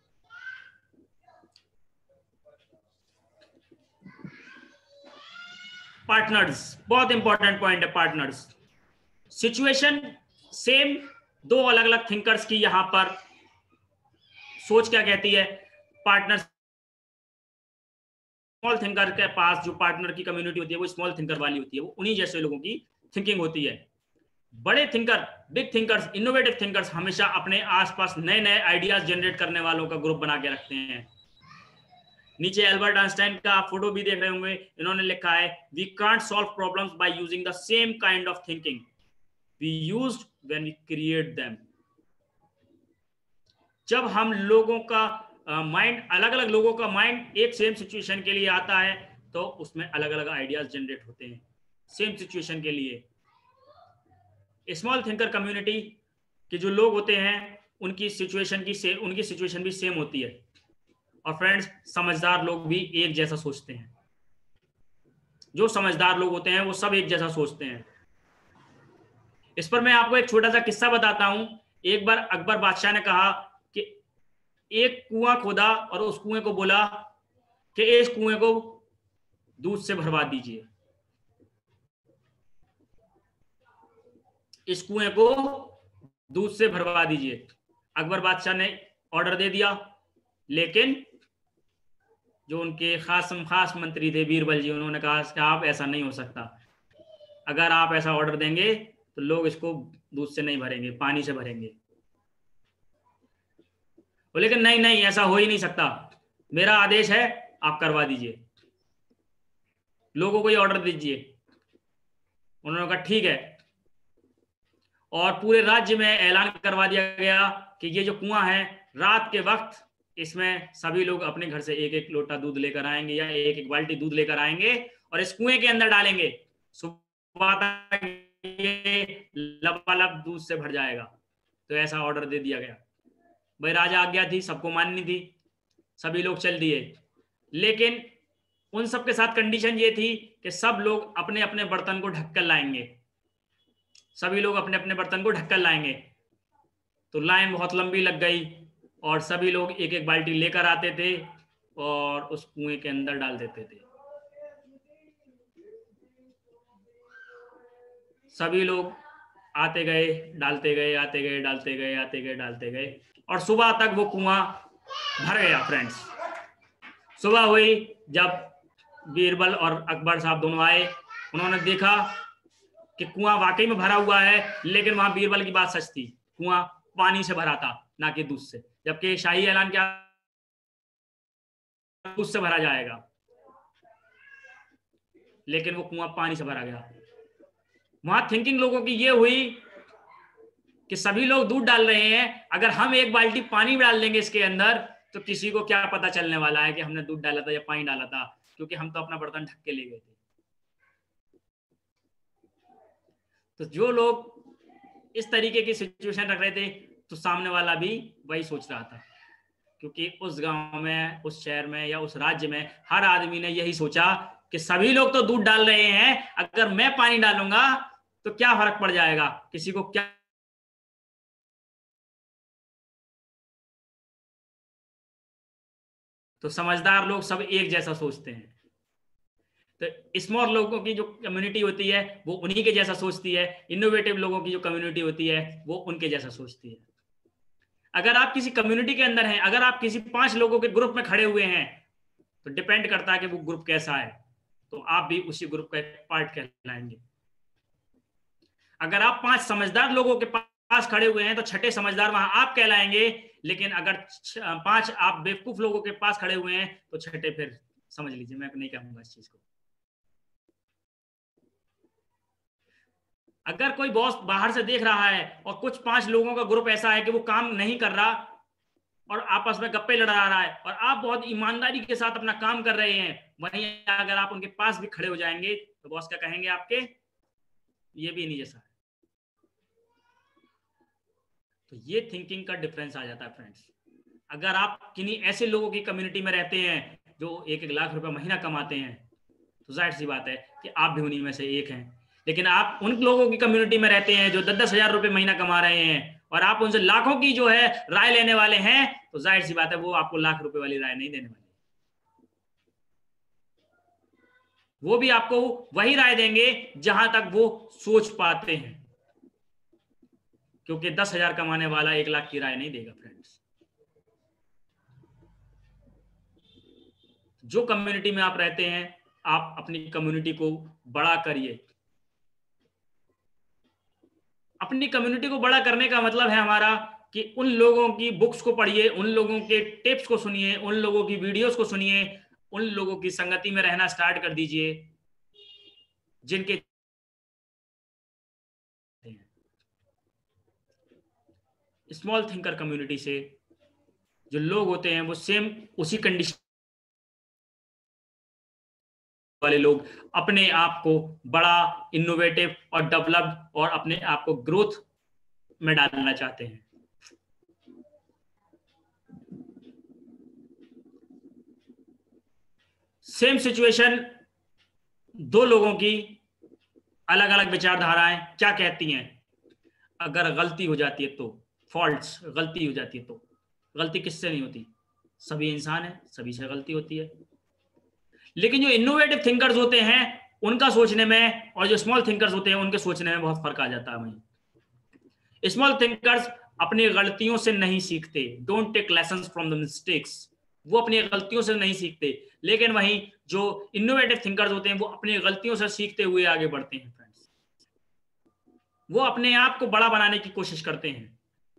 पार्टनर्स, बहुत इंपॉर्टेंट पॉइंट है पार्टनर्स। सिचुएशन सेम, दो अलग अलग थिंकर्स की यहां पर सोच क्या कहती है। पार्टनर स्मॉल थिंकर के पास जो पार्टनर की कम्युनिटी होती है वो स्मॉल थिंकर वाली होती है, वो उन्हीं जैसे लोगों की थिंकिंग होती है। बड़े thinker, big thinkers, innovative thinkers हमेशा अपने आसपास नए नए आइडियाज जनरेट करने वालों का ग्रुप बना के रखते हैं। नीचे एल्बर्ट आइंस्टाइन का फोटो भी देख रहे होंगे, इन्होंने लिखा है we can't solve problems by using the same kind of thinking we used when we create them. जब हम लोगों का माइंड uh, अलग अलग लोगों का माइंड एक सेम सिचुएशन के लिए आता है तो उसमें अलग अलग आइडियाज जनरेट होते हैं सेम सिचुएशन के लिए। स्मॉल थिंकर कम्युनिटी के जो लोग होते हैं उनकी सिचुएशन की से, उनकी सिचुएशन भी सेम होती है। और फ्रेंड्स, समझदार लोग भी एक जैसा सोचते हैं। जो समझदार लोग होते हैं वो सब एक जैसा सोचते हैं। इस पर मैं आपको एक छोटा सा किस्सा बताता हूं। एक बार अकबर बादशाह ने कहा कि एक कुआं खोदा और उस कुएं को बोला कि इस कुएं को दूध से भरवा दीजिए, इस कुएं को दूध से भरवा दीजिए। अकबर बादशाह ने ऑर्डर दे दिया, लेकिन जो उनके खास खास मंत्री थे बीरबल जी, उन्होंने कहा कि आप ऐसा नहीं हो सकता, अगर आप ऐसा ऑर्डर देंगे तो लोग इसको दूध से नहीं भरेंगे, पानी से भरेंगे। वो लेकिन नहीं नहीं ऐसा हो ही नहीं सकता, मेरा आदेश है, आप करवा दीजिए, लोगों को ये ऑर्डर दीजिए। उन्होंने कहा ठीक है, और पूरे राज्य में ऐलान करवा दिया गया कि ये जो कुआं है, रात के वक्त इसमें सभी लोग अपने घर से एक एक लोटा दूध लेकर आएंगे या एक एक बाल्टी दूध लेकर आएंगे और इस कुएं के अंदर डालेंगे। सुबह तक ये लबालब दूध से भर जाएगा। तो ऐसा ऑर्डर दे दिया गया। भाई राजा आज्ञा थी, सबको माननी थी, सभी लोग चल दिए। लेकिन उन सब के साथ कंडीशन ये थी कि सब लोग अपने अपने बर्तन को ढककर लाएंगे, सभी लोग अपने अपने बर्तन को ढककर लाएंगे। तो लाइन बहुत लंबी लग गई और सभी लोग एक एक बाल्टी लेकर आते थे और उस कुएं के अंदर डाल देते थे। सभी लोग आते गए, डालते गए, आते गए, डालते गए, आते गए, डालते गए, और सुबह तक वो कुआं भर गया। फ्रेंड्स, सुबह हुई, जब बीरबल और अकबर साहब दोनों आए, उन्होंने देखा कि कुआं वाकई में भरा हुआ है, लेकिन वहां बीरबल की बात सच थी, कुआं पानी से भरा था, ना कि दूध से। जबकि शाही ऐलान क्या, दूध से भरा जाएगा, लेकिन वो कुआं पानी से भरा गया। वहां थिंकिंग लोगों की ये हुई कि सभी लोग दूध डाल रहे हैं, अगर हम एक बाल्टी पानी डाल देंगे इसके अंदर तो किसी को क्या पता चलने वाला है कि हमने दूध डाला था या पानी डाला था, क्योंकि हम तो अपना बर्तन ढक के ले गए थे। तो जो लोग इस तरीके की सिचुएशन रख रहे थे, तो सामने वाला भी वही सोच रहा था, क्योंकि उस गांव में, उस शहर में या उस राज्य में हर आदमी ने यही सोचा कि सभी लोग तो दूध डाल रहे हैं, अगर मैं पानी डालूंगा तो क्या फर्क पड़ जाएगा, किसी को क्या। तो समझदार लोग सब एक जैसा सोचते हैं। तो स्मॉल लोगों की जो कम्युनिटी होती है वो उन्हीं के जैसा सोचती है, इनोवेटिव लोगों की जो कम्युनिटी होती है वो उनके जैसा सोचती है। अगर आप किसी कम्युनिटी के अंदर हैं, अगर आप किसी पांच लोगों के ग्रुप में खड़े हुए हैं, तो डिपेंड करता है कि वो ग्रुप कैसा है, तो आप भी उसी ग्रुप का एक पार्ट कहलाएंगे। अगर आप पांच समझदार लोगों के पास खड़े हुए हैं तो छठे समझदार वहां आप कहलाएंगे, लेकिन अगर पांच आप बेवकूफ लोगों के पास खड़े हुए हैं तो छठे फिर समझ लीजिए, मैं नहीं कहूंगा इस चीज को। अगर कोई बॉस बाहर से देख रहा है और कुछ पांच लोगों का ग्रुप ऐसा है कि वो काम नहीं कर रहा और आपस में गप्पे लड़ा रहा है और आप बहुत ईमानदारी के साथ अपना काम कर रहे हैं, वहीं अगर आप उनके पास भी खड़े हो जाएंगे तो बॉस क्या कहेंगे आपके, ये भी नहीं जैसा है। तो ये थिंकिंग का डिफरेंस आ जाता है फ्रेंड्स। अगर आप किन्हीं ऐसे लोगों की कम्युनिटी में रहते हैं जो एक एक लाख रुपए महीना कमाते हैं, तो जाहिर सी बात है कि आप भी उन्हीं में से एक हैं। लेकिन आप उन लोगों की कम्युनिटी में रहते हैं जो दस दस हजार रुपए महीना कमा रहे हैं और आप उनसे लाखों की जो है राय लेने वाले हैं, तो जाहिर सी बात है वो आपको लाख रुपए वाली राय नहीं देने वाले, वो भी आपको वही राय देंगे जहां तक वो सोच पाते हैं, क्योंकि दस हजार कमाने वाला एक लाख की राय नहीं देगा फ्रेंड्स। जो कम्युनिटी में आप रहते हैं, आप अपनी कम्युनिटी को बड़ा करिए। अपनी कम्युनिटी को बड़ा करने का मतलब है हमारा कि उन लोगों की बुक्स को पढ़िए, उन लोगों के टिप्स को सुनिए, उन लोगों की वीडियोस को सुनिए, उन लोगों की संगति में रहना स्टार्ट कर दीजिए जिनके स्मॉल थिंकर कम्युनिटी से जो लोग होते हैं वो सेम उसी कंडीशन वाले लोग अपने आप को बड़ा, इनोवेटिव और डेवलप्ड और अपने आप को ग्रोथ में डालना चाहते हैं। सेम सिचुएशन, दो लोगों की अलग अलग विचारधाराएं क्या कहती हैं। अगर गलती हो जाती है तो फॉल्ट्स, गलती हो जाती है तो गलती किससे नहीं होती, सभी इंसान है, सभी से गलती होती है। लेकिन जो इनोवेटिव थिंकर्स होते हैं उनका सोचने में और जो स्मॉल थिंकर्स होते हैं उनके सोचने में बहुत फर्क आ जाता है। वहीं स्मॉल थिंकर्स अपनी गलतियों से नहीं सीखते, don't take lessons from the mistakes, वो अपनी गलतियों से नहीं सीखते। लेकिन वहीं जो इनोवेटिव थिंकर्स होते हैं वो अपनी गलतियों से सीखते हुए आगे बढ़ते हैं फ्रेंड्स। वो अपने आप को बड़ा बनाने की कोशिश करते हैं।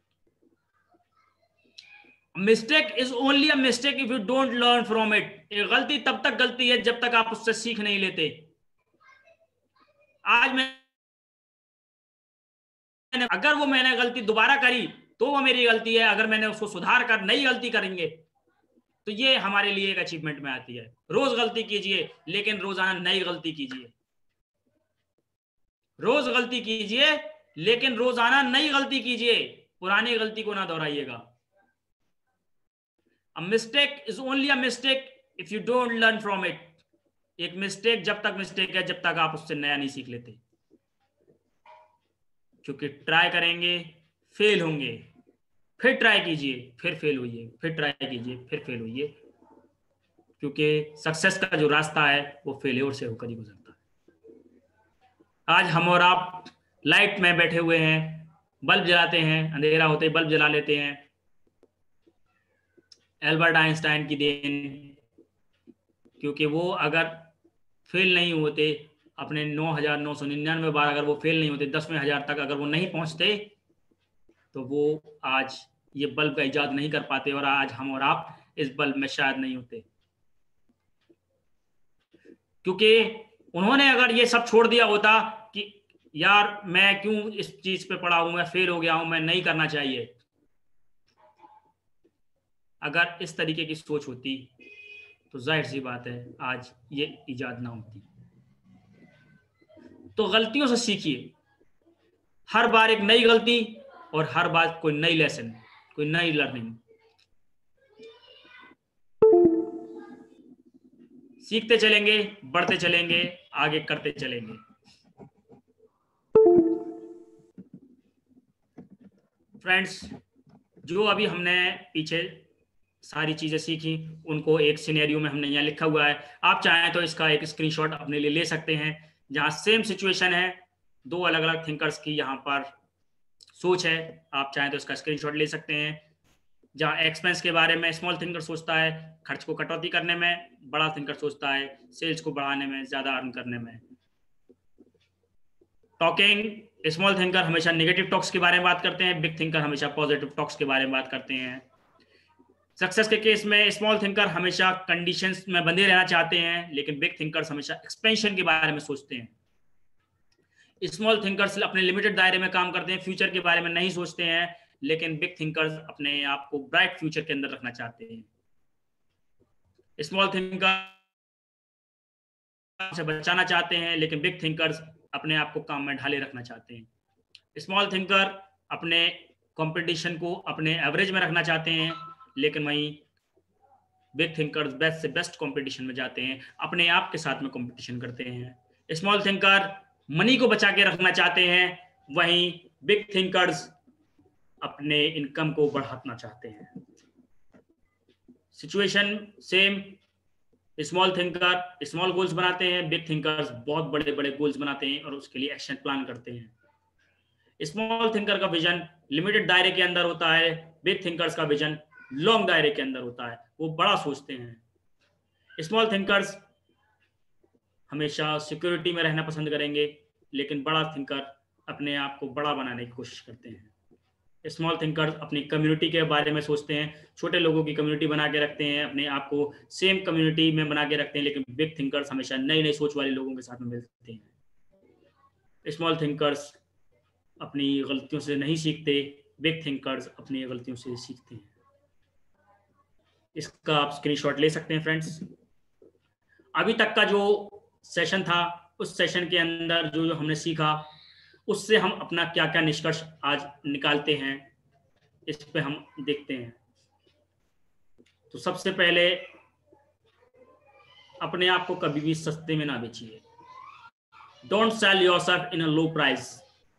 Mistake is only a mistake if you don't learn from it. एक गलती तब तक गलती है जब तक आप उससे सीख नहीं लेते। आज मैं अगर वो मैंने गलती दोबारा करी तो वो मेरी गलती है, अगर मैंने उसको सुधार कर नई गलती करेंगे तो ये हमारे लिए एक अचीवमेंट में आती है। रोज गलती कीजिए लेकिन रोजाना नई गलती कीजिए, रोज गलती कीजिए लेकिन रोजाना नई गलती कीजिए, पुरानी गलती को ना दोहराइएगा। A mistake is only a mistake if you don't learn from it. एक मिस्टेक जब तक मिस्टेक है जब तक आप उससे नया नहीं सीख लेते, क्योंकि ट्राई करेंगे फेल होंगे, फिर ट्राई कीजिए फिर फेल होइए, फिर ट्राई कीजिए फिर फेल होइए, क्योंकि सक्सेस का जो रास्ता है वो फेलियर से होकर ही गुजरता है। आज हम और आप लाइट में बैठे हुए हैं, बल्ब जलाते हैं, अंधेरा होते ही बल्ब जला लेते हैं। एल्बर्ट आइंस्टाइन की देन, क्योंकि वो अगर फेल नहीं होते अपने नौ हजार नौ सौ निन्यानवे बार अगर वो फेल नहीं होते, दसवें हजार तक अगर वो नहीं पहुंचते तो वो आज ये बल्ब का इजाद नहीं कर पाते और आज हम और आप इस बल्ब में शायद नहीं होते। क्योंकि उन्होंने अगर ये सब छोड़ दिया होता कि यार मैं क्यों इस चीज पे पड़ा हूं, मैं फेल हो गया हूं, मैं नहीं करना चाहिए, अगर इस तरीके की सोच होती तो जाहिर सी बात है आज ये इजाद ना होती। तो गलतियों से सीखिए, हर बार एक नई गलती और हर बार कोई नई लेसन, कोई नई लर्निंग। सीखते चलेंगे, बढ़ते चलेंगे, आगे करते चलेंगे। फ्रेंड्स, जो अभी हमने पीछे सारी चीजें सीखी उनको एक सिनेरियो में हमने यहाँ लिखा हुआ है। आप चाहें तो इसका एक स्क्रीनशॉट अपने लिए ले सकते हैं, जहां सेम सिचुएशन है, दो अलग अलग थिंकर्स की यहाँ पर सोच है। आप चाहें तो इसका स्क्रीनशॉट ले सकते हैं जहाँ एक्सपेंस के बारे में स्मॉल थिंकर सोचता है खर्च को कटौती करने में, बड़ा थिंकर सोचता है सेल्स को बढ़ाने में, ज्यादा अर्न करने में। टॉकिंग, स्मॉल थिंकर हमेशा नेगेटिव टॉक्स के बारे में बात करते हैं, बिग थिंकर हमेशा पॉजिटिव टॉक्स के बारे में बात करते हैं। सक्सेस के केस में स्मॉल थिंकर हमेशा कंडीशंस में बंधे रहना चाहते हैं, लेकिन बिग थिंकर्स हमेशा एक्सपेंशन के बारे में सोचते हैं। स्मॉल थिंकर्स अपने लिमिटेड दायरे में काम करते हैं, फ्यूचर के बारे में नहीं सोचते हैं, लेकिन बिग थिंकर्स अपने आप को ब्राइट फ्यूचर के अंदर रखना चाहते हैं। स्मॉल थिंकर से बचाना चाहते हैं, लेकिन बिग थिंकर्स अपने आप को काम में ढाले रखना चाहते हैं। स्मॉल थिंकर अपने कंपटीशन को अपने एवरेज में रखना चाहते हैं, लेकिन वहीं बिग थिंकर्स बेस्ट से बेस्ट कंपटीशन में जाते हैं, अपने आप के साथ में कंपटीशन करते हैं। स्मॉल थिंकर मनी को बचा के रखना चाहते हैं, वहीं बिग थिंकर्स अपने इनकम को बढ़ाना चाहते हैं। Situation same, small thinker small goals बनाते हैं, बिग थिंकर्स बहुत बड़े बड़े गोल्स बनाते हैं और उसके लिए एक्शन प्लान करते हैं। स्मॉल थिंकर का विजन लिमिटेड दायरे के अंदर होता है, बिग थिंकर्स का विजन लॉन्ग दायरे के अंदर होता है, वो बड़ा सोचते हैं। स्मॉल थिंकर्स हमेशा सिक्योरिटी में रहना पसंद करेंगे, लेकिन बड़ा थिंकर अपने आप को बड़ा बनाने की कोशिश करते हैं। स्मॉल थिंकर्स अपनी कम्युनिटी के बारे में सोचते हैं, छोटे लोगों की कम्युनिटी बना के रखते हैं, अपने आप को सेम कम्युनिटी में बना के रखते हैं, लेकिन बिग थिंकर्स हमेशा नई नई सोच वाले लोगों के साथ में मिलते हैं। स्मॉल थिंकर्स अपनी गलतियों से नहीं सीखते, बिग थिंकर्स अपनी गलतियों से सीखते हैं। इसका आप स्क्रीनशॉट ले सकते हैं फ्रेंड्स। अभी तक का जो सेशन था, उस सेशन के अंदर जो जो हमने सीखा, उससे हम अपना क्या क्या निष्कर्ष आज निकालते हैं, इस पे हम देखते हैं। तो सबसे पहले अपने आप को कभी भी सस्ते में ना बेचिए। Don't sell yourself in a low price.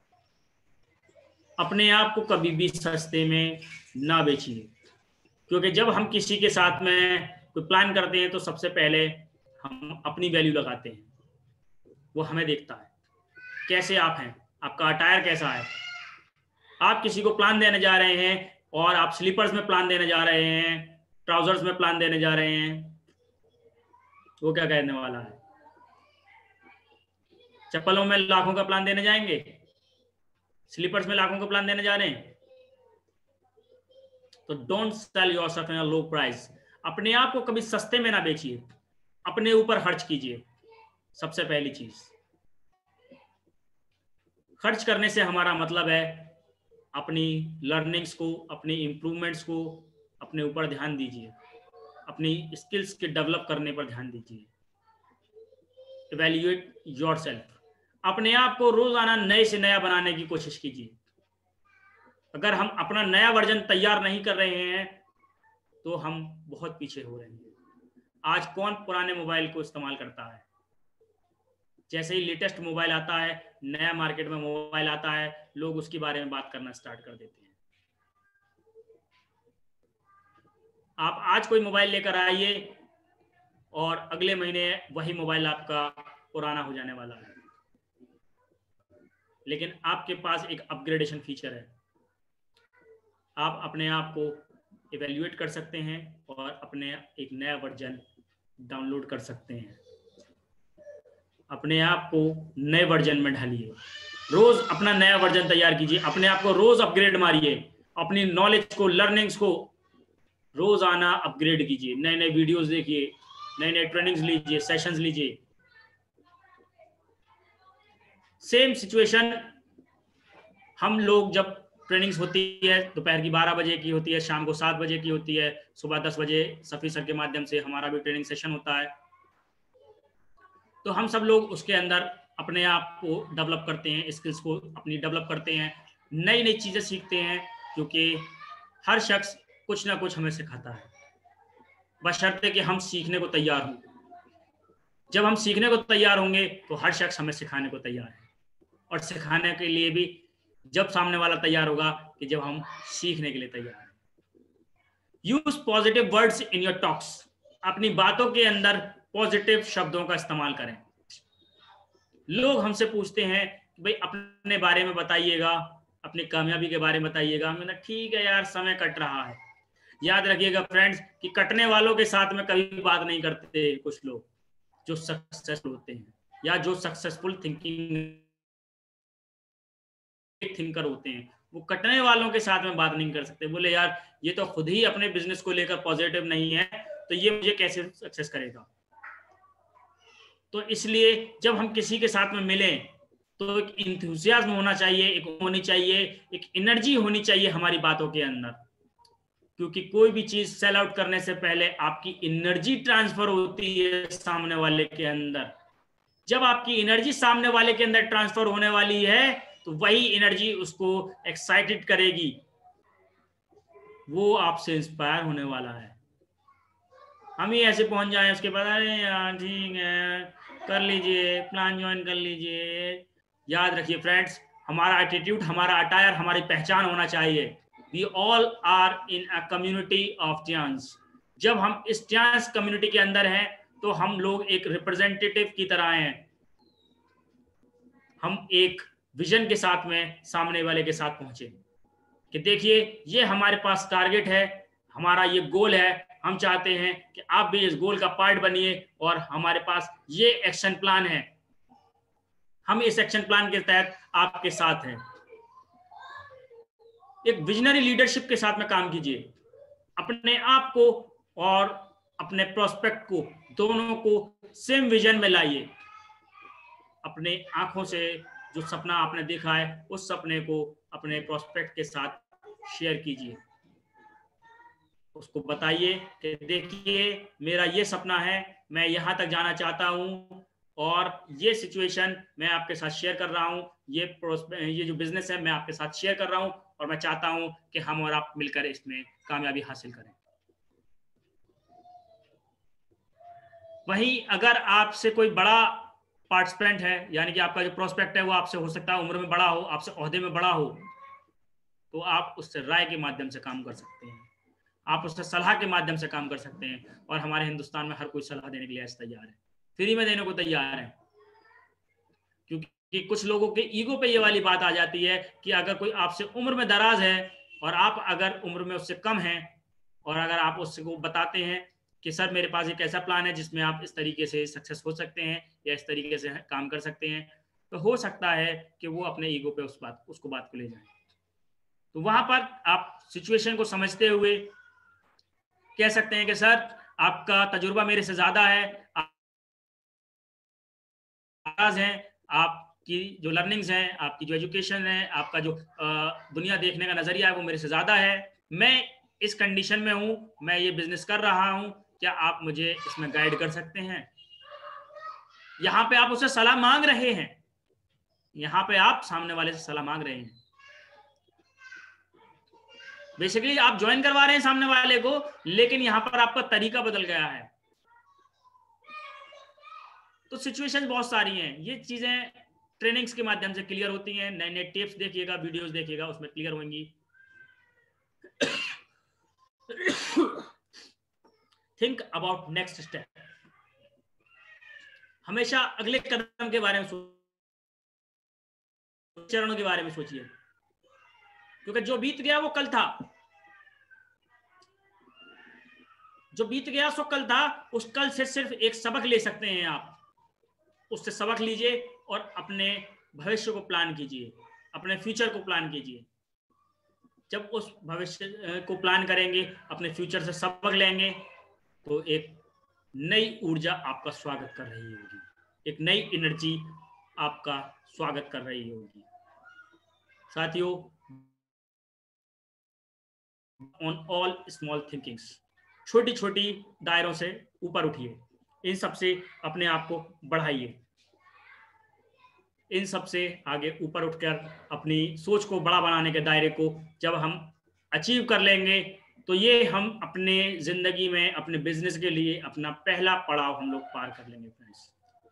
अपने आप को कभी भी सस्ते में ना बेचिए, क्योंकि जब हम किसी के साथ में कोई प्लान करते हैं तो सबसे पहले हम अपनी वैल्यू लगाते हैं, वो हमें देखता है कैसे आप हैं, आपका अटायर कैसा है। आप किसी को प्लान देने जा रहे हैं और आप स्लीपर्स में प्लान देने जा रहे हैं, ट्राउजर्स में प्लान देने जा रहे हैं, वो क्या कहने वाला है? चप्पलों में लाखों का प्लान देने जाएंगे, स्लीपर्स में लाखों का प्लान देने जा रहे हैं। तो don't sell yourself in a low price. अपने आप को कभी सस्ते में ना बेचिए, अपने ऊपर खर्च कीजिए। सबसे पहली चीज, खर्च करने से हमारा मतलब है अपनी लर्निंग्स को, अपनी इंप्रूवमेंट्स को, अपने ऊपर ध्यान दीजिए, अपनी स्किल्स के डेवलप करने पर ध्यान दीजिए। Evaluate yourself. अपने आप को रोजाना नए से नया बनाने की कोशिश कीजिए। अगर हम अपना नया वर्जन तैयार नहीं कर रहे हैं तो हम बहुत पीछे हो रहे हैं। आज कौन पुराने मोबाइल को इस्तेमाल करता है? जैसे ही लेटेस्ट मोबाइल आता है, नया मार्केट में मोबाइल आता है, लोग उसके बारे में बात करना स्टार्ट कर देते हैं। आप आज कोई मोबाइल लेकर आइए और अगले महीने वही मोबाइल आपका पुराना हो जाने वाला है, लेकिन आपके पास एक अपग्रेडेशन फीचर है। आप अपने आप को इवैल्यूएट कर सकते हैं और अपने एक नया वर्जन डाउनलोड कर सकते हैं। अपने आप को नए वर्जन में ढालिए, रोज अपना नया वर्जन तैयार कीजिए, अपने आप को रोज अपग्रेड मारिए, अपनी नॉलेज को, लर्निंग्स को रोज आना अपग्रेड कीजिए। नए नए वीडियोस देखिए, नए नए ट्रेनिंग्स लीजिए, सेशंस लीजिए। सेम सिचुएशन, हम लोग जब ट्रेनिंग्स होती है, दोपहर की बारह बजे की होती है, शाम को सात बजे की होती है, सुबह दस बजे सफी सर के माध्यम से हमारा भी ट्रेनिंग सेशन होता है। तो हम सब लोग उसके अंदर अपने आप को डेवलप करते हैं, स्किल्स को अपनी डेवलप करते हैं, नई नई चीजें सीखते हैं, क्योंकि हर शख्स कुछ ना कुछ हमें सिखाता है, बशर्ते कि हम सीखने को तैयार हों। जब हम सीखने को तैयार होंगे तो हर शख्स हमें सिखाने को तैयार है, और सिखाने के लिए भी जब सामने वाला तैयार होगा कि जब हम सीखने के लिए तैयार हैं। Use positive words in your talks. अपनी बातों के अंदर पॉजिटिव शब्दों का इस्तेमाल करें। लोग हमसे पूछते हैं कि भाई अपने बारे में बताइएगा, अपनी कामयाबी के बारे में बताइएगा। मैंने ठीक है यार, समय कट रहा है, याद रखिएगा फ्रेंड्स कि कटने वालों के साथ में कभी बात नहीं करते कुछ लोग जो सक्सेसफुल होते हैं या जो सक्सेसफुल थिंकिंग थिंकर होते हैं, वो कटने वालों के साथ में बात नहीं कर सकते। बोले यार ये तो खुद ही अपने बिजनेस को लेकर पॉजिटिव नहीं है, तो ये मुझे कैसे सक्सेस करेगा। तो इसलिए जब हम किसी के साथ में मिलें तो एक इंथुसियाज्म होना चाहिए, एक होनी चाहिए, एक एनर्जी होनी चाहिए हमारी बातों के अंदर, क्योंकि कोई भी चीज सेल आउट करने से पहले आपकी एनर्जी ट्रांसफर होती है सामने वाले के अंदर। जब आपकी एनर्जी सामने वाले के अंदर ट्रांसफर होने वाली है तो वही एनर्जी उसको एक्साइटेड करेगी, वो आपसे इंस्पायर होने वाला है। हम ही ऐसे पहुंच जाएं उसके बाद अरे यार ठीक है कर लीजिए, प्लान ज्वाइन कर लीजिए। याद रखिए फ्रेंड्स, हमारा एटीट्यूड, हमारा अटायर, हमारी पहचान होना चाहिए। We all are in a community of Tiens. जब हम इस जियांस कम्युनिटी के अंदर हैं तो हम लोग एक रिप्रेजेंटेटिव की तरह हैं। हम एक विजन के साथ में सामने वाले के साथ पहुंचे कि देखिए ये हमारे पास टारगेट है, हमारा ये गोल है, हम चाहते हैं कि आप भी इस गोल का पार्ट बनिए और हमारे पास ये एक्शन प्लान है, हम इस एक्शन प्लान के तहत आपके साथ हैं। एक विजनरी लीडरशिप के साथ में काम कीजिए। अपने आप को और अपने प्रोस्पेक्ट को, दोनों को सेम विजन में लाइए। अपने आंखों से जो सपना आपने देखा है उस सपने को अपने प्रोस्पेक्ट के साथ शेयर कीजिए। उसको बताइए कि देखिए मेरा ये सपना है, मैं यहाँ तक जाना चाहता हूँ और ये सिचुएशन मैं आपके साथ शेयर कर रहा हूँ, ये ये जो बिजनेस है मैं आपके साथ शेयर कर रहा हूँ और मैं चाहता हूँ कि हम और आप मिलकर इसमें कामयाबी हासिल करें। वहीं अगर आपसे कोई बड़ा पार्टिसिपेंट है, यानी कि आपका जो प्रोस्पेक्ट है वो आपसे हो सकता है उम्र में बड़ा हो, आपसे ओहदे में बड़ा हो, तो आप उससे राय के माध्यम से काम कर सकते हैं, आप उससे सलाह के माध्यम से काम कर सकते हैं। और हमारे हिंदुस्तान में हर कोई सलाह देने के लिए तैयार है, फ्री में देने को तैयार है। क्योंकि कुछ लोगों के ईगो पे ये वाली बात आ जाती है कि अगर कोई आपसे उम्र में दराज है और आप अगर उम्र में उससे कम हैं और अगर आप उससे को बताते हैं कि सर मेरे पास एक ऐसा प्लान है जिसमें आप इस तरीके से सक्सेस हो सकते हैं या इस तरीके से काम कर सकते हैं, तो हो सकता है कि वो अपने ईगो पे उस बात उसको बात को ले जाए। तो वहां पर आप सिचुएशन को समझते हुए कह सकते हैं कि सर आपका तजुर्बा मेरे से ज्यादा है, आप हैं, आपकी जो लर्निंग्स हैं, आपकी जो एजुकेशन है, आपका जो दुनिया देखने का नजरिया है वो मेरे से ज्यादा है, मैं इस कंडीशन में हूं, मैं ये बिजनेस कर रहा हूं, क्या आप मुझे इसमें गाइड कर सकते हैं। यहां पे आप उससे सलाह मांग रहे हैं, यहां पे आप सामने वाले से सलाह मांग रहे हैं। बेसिकली आप ज्वाइन करवा रहे हैं सामने वाले को, लेकिन यहां पर आपका तरीका बदल गया है। तो सिचुएशन बहुत सारी हैं, ये चीजें ट्रेनिंग्स के माध्यम से क्लियर होती हैं। नए नए टिप्स देखिएगा, वीडियोस देखिएगा, उसमें क्लियर होंगी। Think about next step. हमेशा अगले कदम के बारे में सोचिए, चरणों के बारे में सोचिए, क्योंकि जो बीत गया वो कल था, जो बीत गया सो कल था। उस कल से सिर्फ एक सबक ले सकते हैं आप, उससे सबक लीजिए और अपने भविष्य को प्लान कीजिए, अपने फ्यूचर को प्लान कीजिए। जब उस भविष्य को प्लान करेंगे, अपने फ्यूचर से सबक लेंगे, तो एक नई ऊर्जा आपका स्वागत कर रही होगी, एक नई एनर्जी आपका स्वागत कर रही होगी। साथियों, ऑन ऑल स्मॉल थिंकिंग्स, छोटी छोटी दायरों से ऊपर उठिए, इन सब से अपने आप को बढ़ाइए, इन सब से आगे ऊपर उठकर अपनी सोच को बड़ा बनाने के दायरे को जब हम अचीव कर लेंगे, तो ये हम अपने जिंदगी में, अपने बिजनेस के लिए अपना पहला पड़ाव हम लोग पार कर लेंगे। फ्रेंड्स,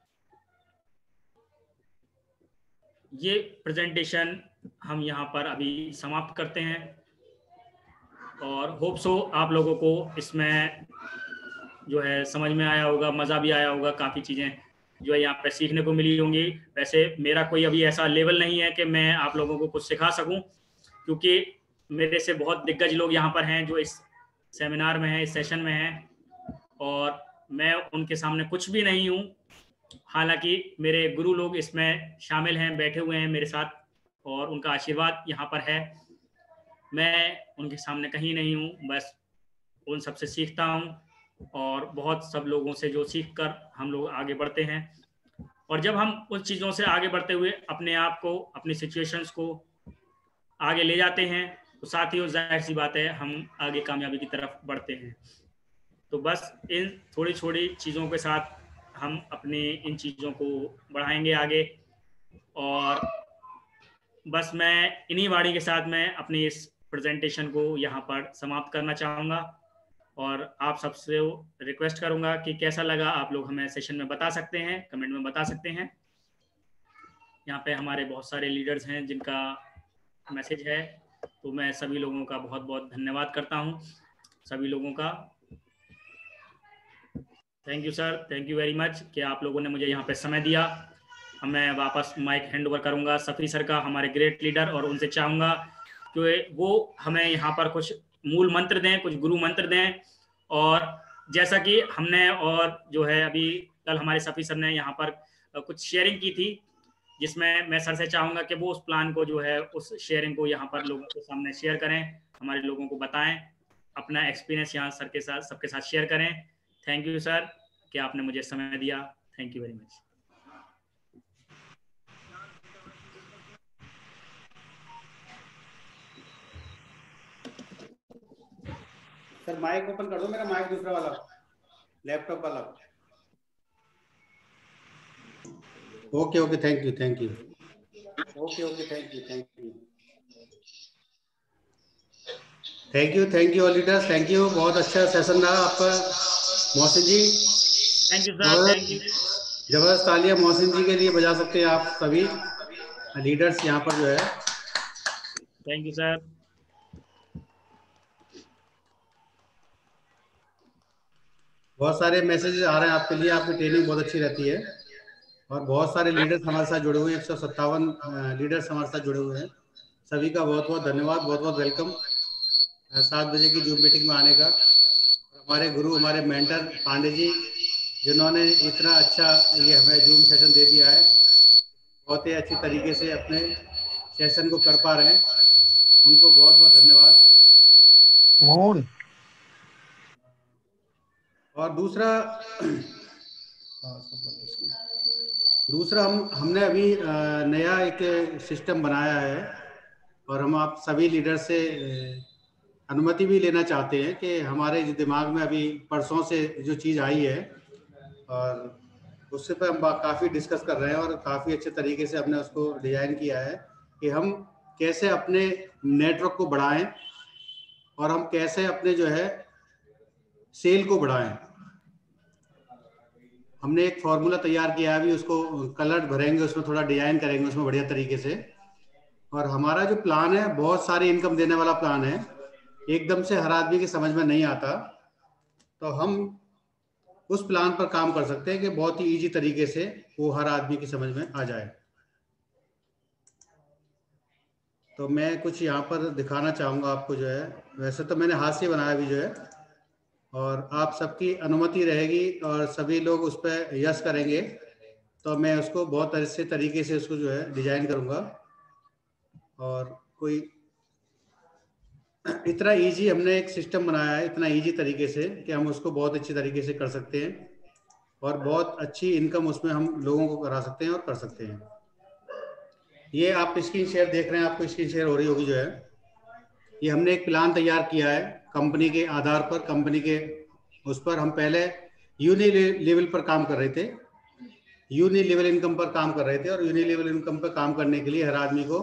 ये प्रेजेंटेशन हम यहाँ पर अभी समाप्त करते हैं और होप सो आप लोगों को इसमें जो है समझ में आया होगा, मज़ा भी आया होगा, काफ़ी चीज़ें जो है यहाँ पे सीखने को मिली होंगी। वैसे मेरा कोई अभी ऐसा लेवल नहीं है कि मैं आप लोगों को कुछ सिखा सकूं, क्योंकि मेरे से बहुत दिग्गज लोग यहाँ पर हैं जो इस सेमिनार में हैं, इस सेशन में हैं, और मैं उनके सामने कुछ भी नहीं हूँ। हालांकि मेरे गुरु लोग इसमें शामिल हैं, बैठे हुए हैं मेरे साथ, और उनका आशीर्वाद यहाँ पर है। मैं उनके सामने कहीं नहीं हूँ, बस उन सबसे सीखता हूँ, और बहुत सब लोगों से जो सीख कर हम लोग आगे बढ़ते हैं। और जब हम उन चीज़ों से आगे बढ़ते हुए अपने आप को, अपनी सिचुएशंस को आगे ले जाते हैं, तो साथ ही वो जाहिर सी बात है हम आगे कामयाबी की तरफ बढ़ते हैं। तो बस इन थोड़ी थोड़ी चीज़ों के साथ हम अपनी इन चीज़ों को बढ़ाएंगे आगे। और बस मैं इन्हीं वाणी के साथ मैं अपनी इस प्रेजेंटेशन को यहाँ पर समाप्त करना चाहूँगा, और आप सबसे रिक्वेस्ट करूँगा कि कैसा लगा आप लोग हमें सेशन में बता सकते हैं, कमेंट में बता सकते हैं। यहाँ पे हमारे बहुत सारे लीडर्स हैं जिनका मैसेज है, तो मैं सभी लोगों का बहुत बहुत धन्यवाद करता हूँ, सभी लोगों का। Thank you sir, thank you very much कि आप लोगों ने मुझे यहाँ पे समय दिया। मैं वापस माइक हैंड ओवर करूँगा सफ़ी सर का, हमारे ग्रेट लीडर, और उनसे चाहूँगा कि वो हमें यहाँ पर कुछ मूल मंत्र दें, कुछ गुरु मंत्र दें। और जैसा कि हमने, और जो है अभी कल हमारे सफ़ी सर ने यहाँ पर कुछ शेयरिंग की थी, जिसमें मैं सर से चाहूँगा कि वो उस प्लान को जो है, उस शेयरिंग को यहाँ पर लोगों के सामने शेयर करें, हमारे लोगों को बताएं, अपना एक्सपीरियंस यहाँ सर के साथ, सबके साथ शेयर करें। थैंक यू सर कि आपने मुझे समय दिया। Thank you very much. Sir mike open कर दो, मेरा माइक दूसरा वाला, लैपटॉप वाला। Okay okay, thank you thank you okay okay, thank you thank you thank you thank you all leaders, thank you. बहुत अच्छा सेशन रहा आपका Mohsin ji. Thank you sir, thank you. जबरदस्त तालियां मोहसिन जी के लिए बजा सकते हैं आप सभी लीडर्स यहाँ पर जो है। Thank you sir. बहुत सारे मैसेजेस आ रहे हैं आपके लिए, आपकी ट्रेनिंग बहुत अच्छी रहती है, और बहुत सारे लीडर्स हमारे साथ जुड़े हुए हैं, एक सौ सत्तावन लीडर्स हमारे साथ जुड़े हुए हैं। सभी का बहुत बहुत धन्यवाद, बहुत बहुत वेलकम सात बजे की जूम मीटिंग में आने का। हमारे गुरु, हमारे मेंटर पांडे जी, जिन्होंने इतना अच्छा ये हमें जूम सेशन दे दिया है, बहुत ही अच्छी तरीके से अपने सेशन को कर पा रहे हैं, उनको बहुत बहुत धन्यवाद। मोहन, और दूसरा दूसरा हम हमने अभी नया एक सिस्टम बनाया है, और हम आप सभी लीडर से अनुमति भी लेना चाहते हैं कि हमारे जो दिमाग में अभी परसों से जो चीज़ आई है, और उससे पर हम काफ़ी डिस्कस कर रहे हैं, और काफ़ी अच्छे तरीके से हमने उसको डिज़ाइन किया है कि हम कैसे अपने नेटवर्क को बढ़ाएं, और हम कैसे अपने जो है सेल को बढ़ाएं। हमने एक फॉर्मूला तैयार किया है, अभी उसको कलर भरेंगे, उसमें थोड़ा डिजाइन करेंगे उसमें बढ़िया तरीके से। और हमारा जो प्लान है बहुत सारी इनकम देने वाला प्लान है, एकदम से हर आदमी की समझ में नहीं आता, तो हम उस प्लान पर काम कर सकते हैं कि बहुत ही इजी तरीके से वो हर आदमी की समझ में आ जाए। तो मैं कुछ यहाँ पर दिखाना चाहूँगा आपको जो है, वैसे तो मैंने हाथ से बनाया भी जो है, और आप सबकी अनुमति रहेगी और सभी लोग उस पर यस करेंगे तो मैं उसको बहुत अच्छे तरीके से उसको जो है डिजाइन करूँगा। और कोई इतना इजी हमने एक सिस्टम बनाया है, इतना इजी तरीके से कि हम उसको बहुत अच्छी तरीके से कर सकते हैं, और बहुत अच्छी इनकम उसमें हम लोगों को करा सकते हैं और कर सकते हैं। ये आप स्क्रीन शेयर देख रहे हैं, आपको स्क्रीन शेयर हो रही होगी जो है, ये हमने एक प्लान तैयार किया है कंपनी के आधार पर, कंपनी के उस पर। हम पहले यूनि लेवल पर काम कर रहे थे, यूनि लेवल इनकम पर काम कर रहे थे, और यूनि लेवल इनकम पर काम करने के लिए हर आदमी को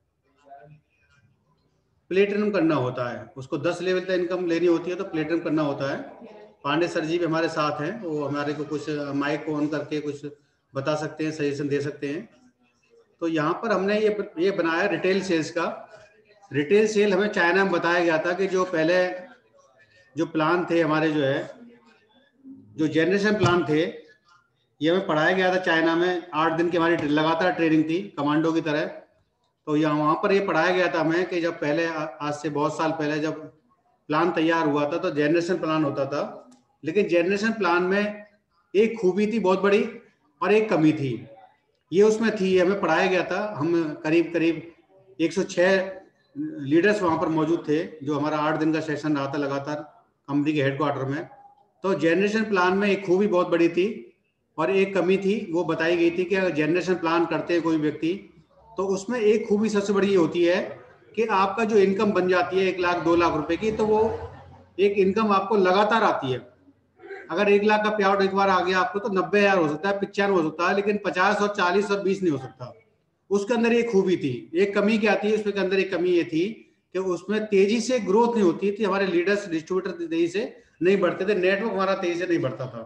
प्लेटिनम करना होता है, उसको दस लेवल तक इनकम लेनी होती है तो प्लेटिनम करना होता है। पांडे सर जी भी हमारे साथ हैं, वो हमारे को कुछ माइक को ऑन करके कुछ बता सकते हैं, सजेशन दे सकते हैं। तो यहाँ पर हमने ये ये बनाया रिटेल सेल्स का। रिटेल सेल हमें चाइना में बताया गया था कि जो पहले जो प्लान थे हमारे जो है, जो जनरेशन प्लान थे, ये हमें पढ़ाया गया था चाइना में। आठ दिन की हमारी लगातार ट्रेनिंग थी कमांडो की तरह। तो यहाँ वहाँ पर ये पढ़ाया गया था हमें कि जब पहले आज से बहुत साल पहले जब प्लान तैयार हुआ था, तो जनरेशन प्लान होता था, लेकिन जनरेशन प्लान में एक खूबी थी बहुत बड़ी और एक कमी थी। ये उसमें थी, हमें पढ़ाया गया था, हम करीब करीब एक सौ छह लीडर्स वहां पर मौजूद थे, जो हमारा आठ दिन का सेशन रहा था लगातार कंपनी के हेडक्वार्टर में। तो जनरेशन प्लान में एक खूबी बहुत बड़ी थी और एक कमी थी, वो बताई गई थी कि अगर जनरेशन प्लान करते हैं कोई व्यक्ति, तो उसमें एक खूबी सबसे बड़ी होती है कि आपका जो इनकम बन जाती है एक लाख दो लाख रुपए की, तो वो एक इनकम आपको लगातार आती है। अगर एक लाख का पे आउट एक बार आ गया आपको, तो नब्बे हजार हो सकता है, पिचानवे हो सकता है, लेकिन पचास और चालीस और बीस नहीं हो सकता। उसके अंदर एक खूबी थी। एक कमी क्या थी उसके अंदर? एक कमी ये थी कि उसमें तेजी से ग्रोथ नहीं होती थी, हमारे लीडर्स डिस्ट्रीब्यूटर तेजी से नहीं बढ़ते थे, नेटवर्क हमारा तेजी से नहीं बढ़ता था,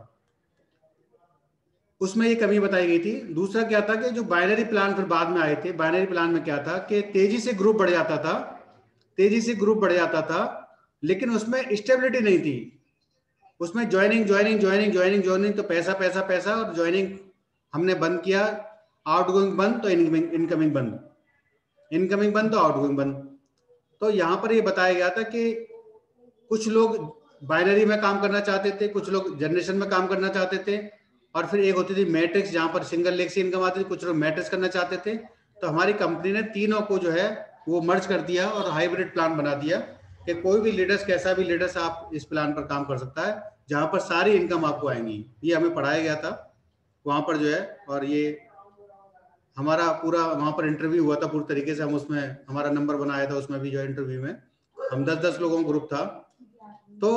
उसमें ये कमी बताई गई थी। दूसरा क्या था कि जो बाइनरी प्लान फिर बाद में आए थे, बाइनरी प्लान में क्या था कि तेजी से ग्रुप बढ़ जाता था, तेजी से ग्रुप बढ़ जाता था, लेकिन उसमें स्टेबिलिटी नहीं थी। उसमें joining joining joining joining joining तो पैसा पैसा पैसा, और ज्वाइनिंग हमने बंद किया, आउटगोइंग बंद तो इनकमिंग इनकमिंग बंद, इनकमिंग बंद तो आउटगोइंग बंद। तो यहाँ पर ये बताया गया था कि कुछ लोग बाइनरी में काम करना चाहते थे, कुछ लोग जनरेशन में काम करना चाहते थे, और फिर एक होती थी मैट्रिक्स जहां पर सिंगल लेग से इनकम आती थी, कुछ लोग मैट्रिक्स करना चाहते थे। तो हमारी कंपनी ने तीनों को जो है वो मर्ज कर दिया और हाइब्रिड प्लान बना दिया कि कोई भी लीडर्स, कैसा भी लीडर्स आप इस प्लान पर काम कर सकता है, जहां पर सारी इनकम आपको आएंगी। ये हमें पढ़ाया गया था वहां पर जो है, और ये हमारा पूरा वहां पर इंटरव्यू हुआ था पूरी तरीके से, हम उसमें हमारा नंबर बनाया था, उसमें भी जो इंटरव्यू में हम दस दस लोगों का ग्रुप था। तो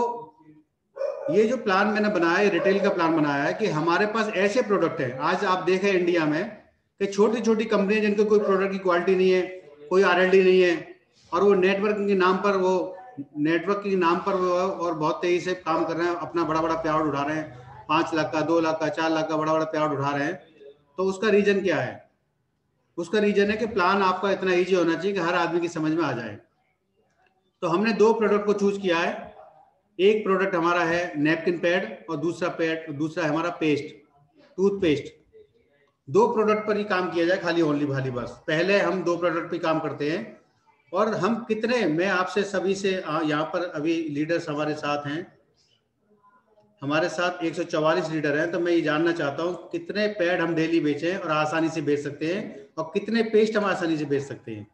ये जो प्लान मैंने बनाया है, रिटेल का प्लान बनाया है कि हमारे पास ऐसे प्रोडक्ट है, आज आप देखें इंडिया में कि छोटी छोटी कंपनियां जिनके कोई प्रोडक्ट की क्वालिटी नहीं है, कोई आर एल डी नहीं है, और वो नेटवर्किंग के नाम पर वो नेटवर्क के नाम पर वो और बहुत तेजी से काम कर रहे हैं, अपना बड़ा बड़ा पे आउट उठा रहे हैं, पांच लाख का, दो लाख का, चार लाख का बड़ा बड़ा पे आउट उठा रहे हैं। तो उसका रीजन क्या है? उसका रीजन है कि प्लान आपका इतना ईजी होना चाहिए कि हर आदमी की समझ में आ जाए। तो हमने दो प्रोडक्ट को चूज किया है। एक प्रोडक्ट हमारा है नैपकिन पैड, और दूसरा पैड दूसरा है हमारा पेस्ट, टूथपेस्ट। दो प्रोडक्ट पर ही काम किया जाए खाली, ओनली खाली बस। पहले हम दो प्रोडक्ट पे काम करते हैं, और हम कितने, मैं आपसे सभी से, यहाँ पर अभी लीडर्स हमारे साथ हैं, हमारे साथ एक सौ चौवालीस लीडर हैं, तो मैं ये जानना चाहता हूँ कितने पैड हम डेली बेचें और आसानी से बेच सकते हैं, और कितने पेस्ट हम आसानी से बेच सकते हैं।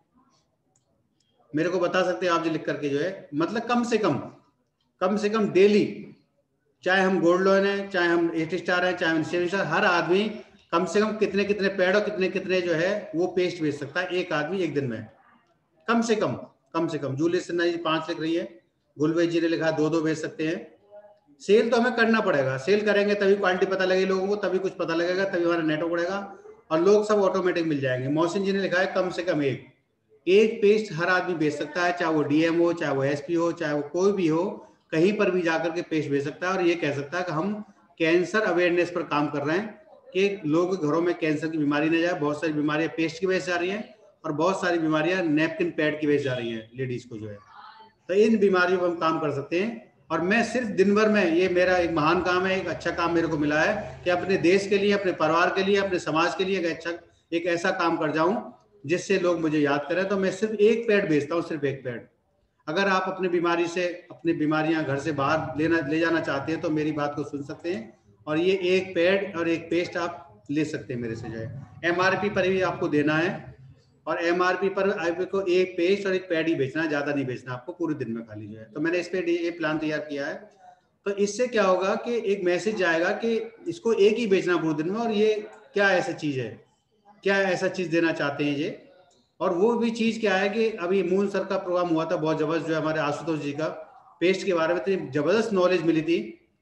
मेरे को बता सकते हैं आप जो लिख करके जो है, मतलब कम से कम कम से कम डेली, चाहे हम गोल्ड लोन है, चाहे हम एट स्टार है, चाहे हम सेवन स्टार, हर आदमी कम से कम कितने कितने पैड और कितने कितने जो है वो पेस्ट बेच सकता है एक आदमी एक दिन में, कम से कम कम से कम। जूलियस सिन्हा जी पांच लिख रही है, गुलवेज जी ने लिखा दो दो बेच सकते हैं। सेल तो हमें करना पड़ेगा, सेल करेंगे तभी क्वालिटी पता लगेगी लोगों को, तभी कुछ पता लगेगा, तभी हमारा नेटवर्क बढ़ेगा, और लोग सब ऑटोमेटिक मिल जाएंगे। मोहसिन जी ने लिखा है कम से कम एक एक पेस्ट हर आदमी बेच सकता है, चाहे वो डीएम हो, चाहे वो एसपी हो, चाहे वो कोई भी हो, कहीं पर भी जाकर के पेस्ट भेज सकता है, और ये कह सकता है कि हम कैंसर अवेयरनेस पर काम कर रहे हैं कि लोगों के घरों में कैंसर की बीमारी न जाए। बहुत सारी बीमारियां पेस्ट की वजह से आ रही हैं, और बहुत सारी बीमारियां नैपकिन पैड की वजह से आ रही हैं लेडीज को जो है। तो इन बीमारियों पर हम काम कर सकते हैं, और मैं सिर्फ दिन भर में, ये मेरा एक महान काम है, एक अच्छा काम मेरे को मिला है कि अपने देश के लिए, अपने परिवार के लिए, अपने समाज के लिए एक अच्छा एक ऐसा काम कर जाऊं जिससे लोग मुझे याद करें। तो मैं सिर्फ एक पैड बेचता हूँ, सिर्फ एक पैड। अगर आप अपनी बीमारी से, अपनी बीमारियां घर से बाहर लेना ले जाना चाहते हैं, तो मेरी बात को सुन सकते हैं, और ये एक पैड और एक पेस्ट आप ले सकते हैं मेरे से जो है। एमआरपी पर भी आपको देना है, और एमआरपी पर आपको एक पेस्ट और एक पैड ही बेचना है, ज्यादा नहीं बेचना आपको पूरे दिन में खाली जो है। तो मैंने इस पे ये प्लान तैयार किया है। तो इससे क्या होगा कि एक मैसेज आएगा कि इसको एक ही बेचना पूरे दिन में, और ये क्या ऐसा चीज है, क्या ऐसा चीज देना चाहते हैं ये। और वो भी चीज क्या है कि अभी मून सर का प्रोग्राम हुआ था बहुत जबरदस्त, जो है हमारे आशुतोष जी का, पेस्ट के बारे में इतनी जबरदस्त नॉलेज मिली थी।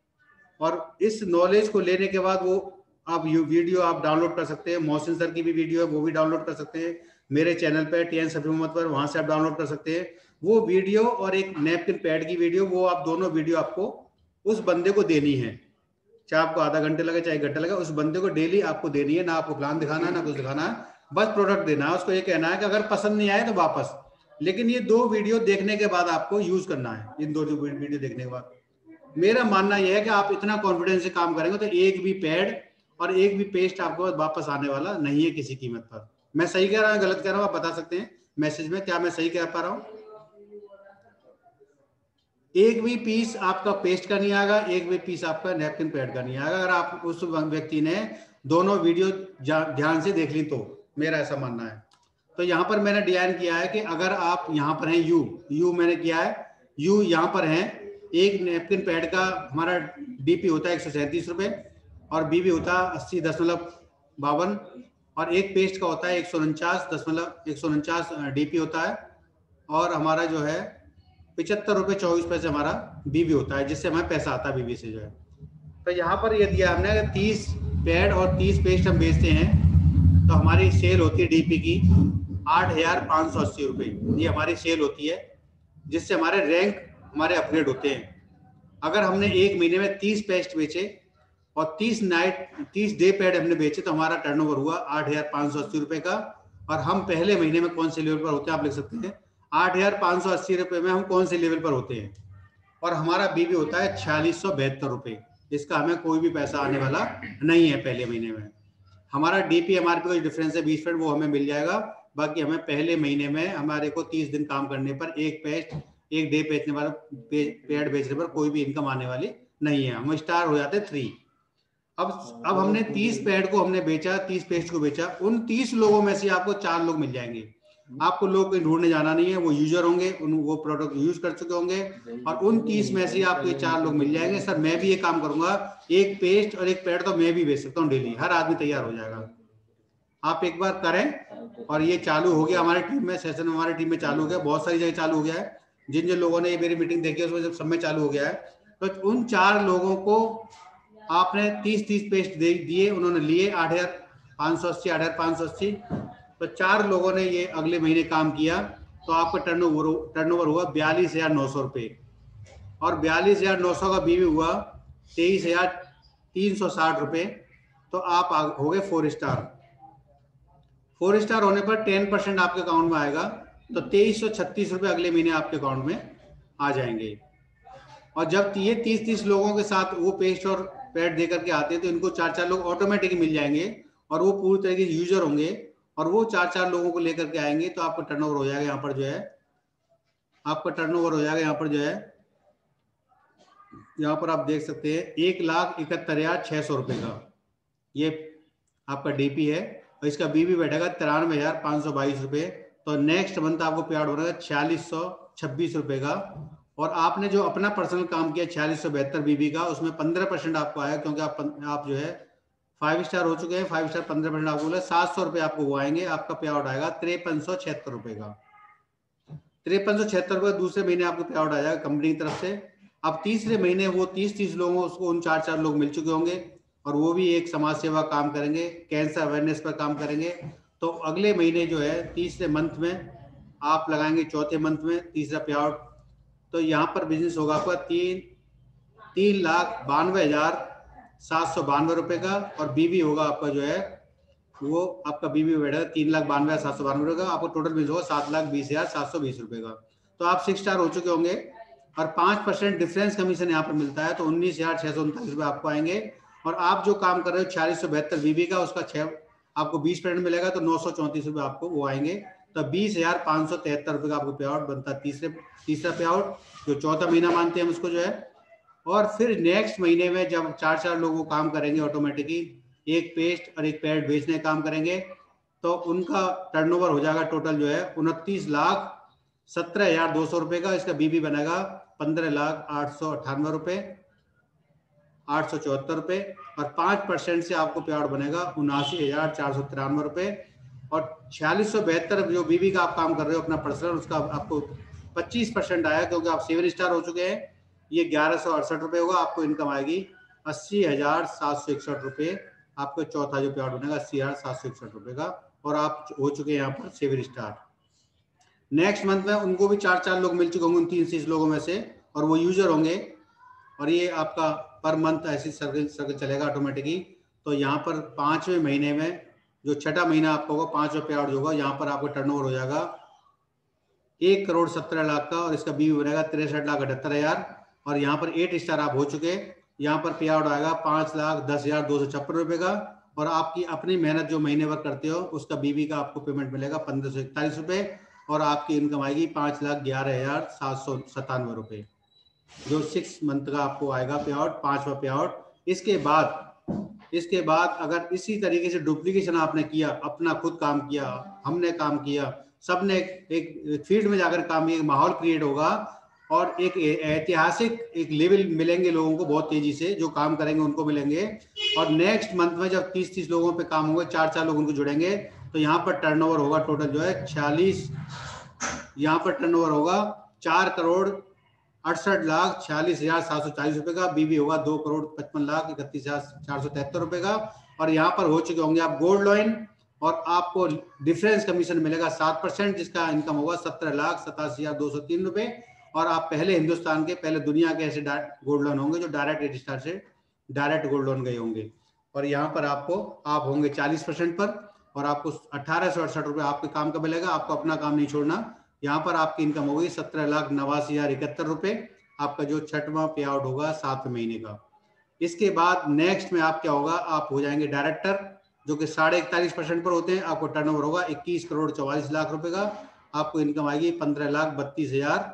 और इस नॉलेज को लेने के बाद वो आप वीडियो आप डाउनलोड कर सकते हैं, मोहसिन सर की भी वीडियो है वो भी डाउनलोड कर सकते हैं मेरे चैनल पे टी एन सफी मोहम्मद पर, वहां से आप डाउनलोड कर सकते हैं वो वीडियो, और एक नैपकिन पैड की वीडियो, वो आप दोनों वीडियो आपको उस बंदे को देनी है, चाहे आपको आधा घंटे लगे चाहे एक घंटे लगे, उस बंदे को डेली आपको देनी है। ना आपको प्लान दिखाना है ना कुछ दिखाना है, बस प्रोडक्ट देना है। उसको ये कहना है कि अगर पसंद नहीं आए तो वापस, लेकिन ये दो वीडियो देखने के बाद आपको यूज करना है। इन दो वीडियो देखने के बाद मेरा मानना यह है कि आप इतना कॉन्फिडेंस से काम करेंगे तो एक भी पैड और एक भी पेस्ट आपको वापस आने वाला नहीं है किसी कीमत पर। मैं सही कह रहा हूँ गलत कह रहा हूँ, आप बता सकते हैं मैसेज में, क्या मैं सही कह पा रहा हूँ? एक भी पीस आपका पेस्ट का नहीं आएगा, एक भी पीस आपका नैपकिन पैड का नहीं आएगा। अगर आप उस व्यक्ति ने दोनों वीडियो ध्यान से देख ली तो, मेरा ऐसा मानना है। तो यहाँ पर मैंने डिजाइन किया है कि अगर आप यहाँ पर हैं यू यू मैंने किया है, यू यहाँ पर हैं, एक नैपकिन पैड का हमारा डीपी होता है एक सौ सैंतीस रुपये और बीबी होता है अस्सी दशमलव बावन और एक पेस्ट का होता है एक सौ उनचास दशमलव एक सौ उनचास डीपी होता है और हमारा जो है पिछहत्तर रुपये चौबीस पैसे हमारा बीबी होता है, जिससे हमें पैसा आता है बीबी से जो है। तो यहाँ पर ये दिया हमने तीस पैड और तीस पेस्ट हम बेचते हैं तो हमारी सेल होती है डीपी की आठ हजार पाँच सौ अस्सी रुपये, ये हमारी सेल होती है, जिससे हमारे रैंक हमारे अपग्रेड होते हैं। अगर हमने एक महीने में तीस पेस्ट बेचे और तीस नाइट तीस डे पैड हमने बेचे तो हमारा टर्नओवर हुआ आठ हजार पाँच सौ अस्सी रुपये का। और हम पहले महीने में कौन से लेवल पर होते हैं आप लिख सकते हैं, आठ हजार पाँच सौ अस्सी रुपये में हम कौन से लेवल पर होते हैं। और हमारा बीबी होता है छियालीस सौ बहत्तर रुपये, इसका हमें कोई भी पैसा आने वाला नहीं है पहले महीने में। हमारा डीपी एमआरपी का जो डिफरेंस है बीस पैड वो हमें मिल जाएगा, बाकी हमें पहले महीने में हमारे को तीस दिन काम करने पर एक पेस्ट एक डे बेचने वाला पैड बेचने पर कोई भी इनकम आने वाली नहीं है, हम स्टार हो जाते थ्री। अब अब हमने तीस पैड को हमने बेचा, तीस पेस्ट को बेचा, उन तीस लोगों में से आपको चार लोग मिल जाएंगे। आपको लोग कहीं ढूंढने जाना नहीं है, वो यूजर होंगे, उन वो प्रोडक्ट यूज कर चुके होंगे और उन तीस में से आपको ये चार लोग मिल जाएंगे। सर मैं भी ये काम करूंगा, एक पेस्ट और एक पैड तो मैं भी बेच सकता हूँ डेली, हर आदमी तैयार हो जाएगा। आप एक बार करें और ये चालू हो गया हमारी टीम में, सेशन हमारी टीम में चालू हो गया, बहुत सारी जगह चालू हो गया है। जिन जिन लोगों ने ये मेरी मीटिंग देखी है उसमें सब में चालू हो गया है। तो उन चार लोगों को आपने तीस तीस पेस्ट दे दिए, उन्होंने लिए आठ हजार पाँच सौ अस्सी आठ हजार पाँच सौ अस्सी, तो चार लोगों ने ये अगले महीने काम किया तो आपका टर्नओवर टर्नओवर हुआ बयालीस हजार नौ सौ रुपये और बयालीस हजार नौ सौ का बीवी हुआ तेईस हजार तीन सौ साठ रुपये। तो आप हो गए फोर स्टार। फोर स्टार होने पर टेन परसेंट आपके अकाउंट में आएगा तो तेईस सौ छत्तीस रुपये अगले महीने आपके अकाउंट में आ जाएंगे। और जब ये तीस तीस लोगों के साथ वो पेस्ट और पैड दे करके आते हैं तो इनको चार चार लोग ऑटोमेटिक मिल जाएंगे और वो पूरी तरीके से यूजर होंगे और वो चार चार लोगों को लेकर के आएंगे तो आपका टर्नओवर हो जाएगा। यहाँ पर जो है आपका टर्नओवर हो जाएगा, यहाँ पर जो है यहाँ पर आप देख सकते हैं एक लाख इकहत्तर हजार छह सौ रुपये का ये आपका डीपी है और इसका बीबी बैठेगा तिरानवे हजार पाँच सौ बाईस रुपये। तो नेक्स्ट मंथ आपको पे आउट बनेगा छियालीस सौ छब्बीस रुपये का। और आपने जो अपना पर्सनल काम किया छियालीस सौ बहत्तर बीबी का, उसमें पंद्रह परसेंट आपको आया क्योंकि आप आप जो है फाइव स्टार हो चुके हैं। फाइव स्टार पंद्रह परसेंट आपको बोला, सात सौ रुपये आपको वो आएंगे। आपका पे आउट आएगा तिरपन सौ छिहत्तर रुपये का। तिरपन सौ छिहत्तर रुपये दूसरे महीने आपको पे आउट आ जाएगा कंपनी की तरफ से। अब तीसरे महीने वो तीस तीस लोगों उसको उन चार चार लोग मिल चुके होंगे और वो भी एक समाज सेवा काम करेंगे, कैंसर अवेयरनेस पर काम करेंगे। तो अगले महीने जो है तीसरे मंथ में आप लगाएंगे, चौथे मंथ में तीसरा पे आउट, तो यहाँ पर बिजनेस होगा आपका तीन तीन लाख बानवे हजार सात सौ बानवे रुपये का और बीबी होगा आपका जो है वो आपका बीबी बैठेगा तीन लाख बानवे हजार सात सौ बानवे रुपये का। आपको टोटल बिजनेस होगा सात लाख बीस हजार सात सौ बीस रुपये का। तो आप सिक्स स्टार हो चुके होंगे और पाँच परसेंट डिफरेंस कमीशन यहाँ पर मिलता है तो उन्नीस हजार छः सौ उनतालीस रुपये आपको आएंगे। और आप जो काम कर रहे हो छियालीस सौ बहत्तर बीबी का, उसका छः आपको बीस परसेंट मिलेगा तो नौ सौ चौंतीस रुपये आपको वो आएंगे। तो बीस हजार पाँच सौ तिहत्तर रुपये का आपको पे आउट बनता है तीसरे तीसरा पे आउट, जो चौथा महीना मानते हैं हम उसको जो है। और फिर नेक्स्ट महीने में जब चार चार लोग वो काम करेंगे ऑटोमेटिकली, एक पेस्ट और एक पैड बेचने काम करेंगे तो उनका टर्नओवर हो जाएगा टोटल जो है उनतीस लाख सत्रह हजार दो सौ रुपये का। इसका बीबी बनेगा पंद्रह लाख आठ सौ अट्ठानवे रुपये आठ सौ चौहत्तर रुपये और पाँच परसेंट से आपको पे आउट बनेगा उनासी हजार चार सौ तिरानवे रुपये। और छियालीस सौ बहत्तर जो बीबी का आप काम कर रहे हो अपना पर्सनल, उसका आपको पच्चीस परसेंट आया क्योंकि आप सेवन स्टार हो चुके हैं। ये ग्यारह सौ अड़सठ रुपये होगा, आपको इनकम आएगी अस्सी हजार सात सौ इकसठ रुपये। आपको चौथा जो पे आउट बनेगा अस्सी हजार सात सौ इकसठ रुपये का और आप हो चुके हैं यहाँ पर सेवन स्टार। नेक्स्ट मंथ में उनको भी चार चार लोग मिल चुके होंगे उन तीन तीस लोगों में से और वो यूजर होंगे और ये आपका पर मंथ ऐसी सर्कल सर्कल चलेगा ऑटोमेटिकली। तो यहाँ पर पाँचवें महीने में जो छठा महीना आपका होगा पाँचवें पे आउट जो होगा यहाँ पर आपका टर्नओवर हो जाएगा एक करोड़ सत्रह लाख का और इसका बीवी बनेगा तिरसठ लाख अठहत्तर हजार। और यहाँ पर एट स्टार आप हो चुके, यहाँ पर पे आउट आएगा पाँच लाख दस हजार दो सौ छप्पन रुपये का और आपकी अपनी मेहनत जो महीने भर करते हो उसका बीवी का आपको पेमेंट मिलेगा पंद्रह सौ इकतालीस रुपये और आपकी इनकम आएगी पाँच लाख ग्यारह हजार सात सौ सत्तानवे रुपये। जो सिक्स मंथ का आपको आएगा पे आउट, पांचवा पे आउट। इसके बाद इसके बाद अगर इसी तरीके से डुप्लीकेशन आपने किया, अपना खुद काम किया, हमने काम किया, सबने एक, एक फील्ड में जाकर काम किया, माहौल क्रिएट होगा और एक ऐतिहासिक एक लेवल मिलेंगे लोगों को बहुत तेजी से, जो काम करेंगे उनको मिलेंगे। और नेक्स्ट मंथ में जब तीस तीस लोगों पे काम होंगे, चार चार लोग उनको जुड़ेंगे, तो यहाँ पर टर्नओवर होगा टोटल जो है छियालीस, यहाँ पर टर्नओवर होगा चार करोड़ अड़सठ लाख छियालीस हजार सात सौ चालीस रुपए का। बीबी होगा दो करोड़ पचपन लाख इकतीस हजार चार सौ तिहत्तर रुपए का। और यहाँ पर हो चुके होंगे आप गोल्ड लोन, और आपको डिफरेंस कमीशन मिलेगा सात परसेंट, जिसका इनकम होगा सत्रह लाख सतासी हजार दो सौ तीन रुपए। और आप पहले हिंदुस्तान के, पहले दुनिया के ऐसे गोल्ड लोन होंगे जो डायरेक्ट रजिस्ट्रार से डायरेक्ट गोल्ड लोन गए होंगे। और यहाँ पर आपको आप होंगे चालीस परसेंट पर, और आपको अठारह सौ अड़सठ रुपए आपके काम का मिलेगा। आपको अपना काम नहीं छोड़ना। यहाँ पर आपकी इनकम होगी सत्रह लाख नवासी हजार इकहत्तर रुपए, आपका जो छठवां पे आउट होगा सात महीने का। इसके बाद नेक्स्ट में आप क्या होगा, आप हो जाएंगे डायरेक्टर, जो कि साढ़े इकतालीस परसेंट पर होते हैं। आपको टर्नओवर होगा इक्कीस करोड़ चौवालीस लाख रुपए का। आपको इनकम आएगी पंद्रह लाख बत्तीस हजार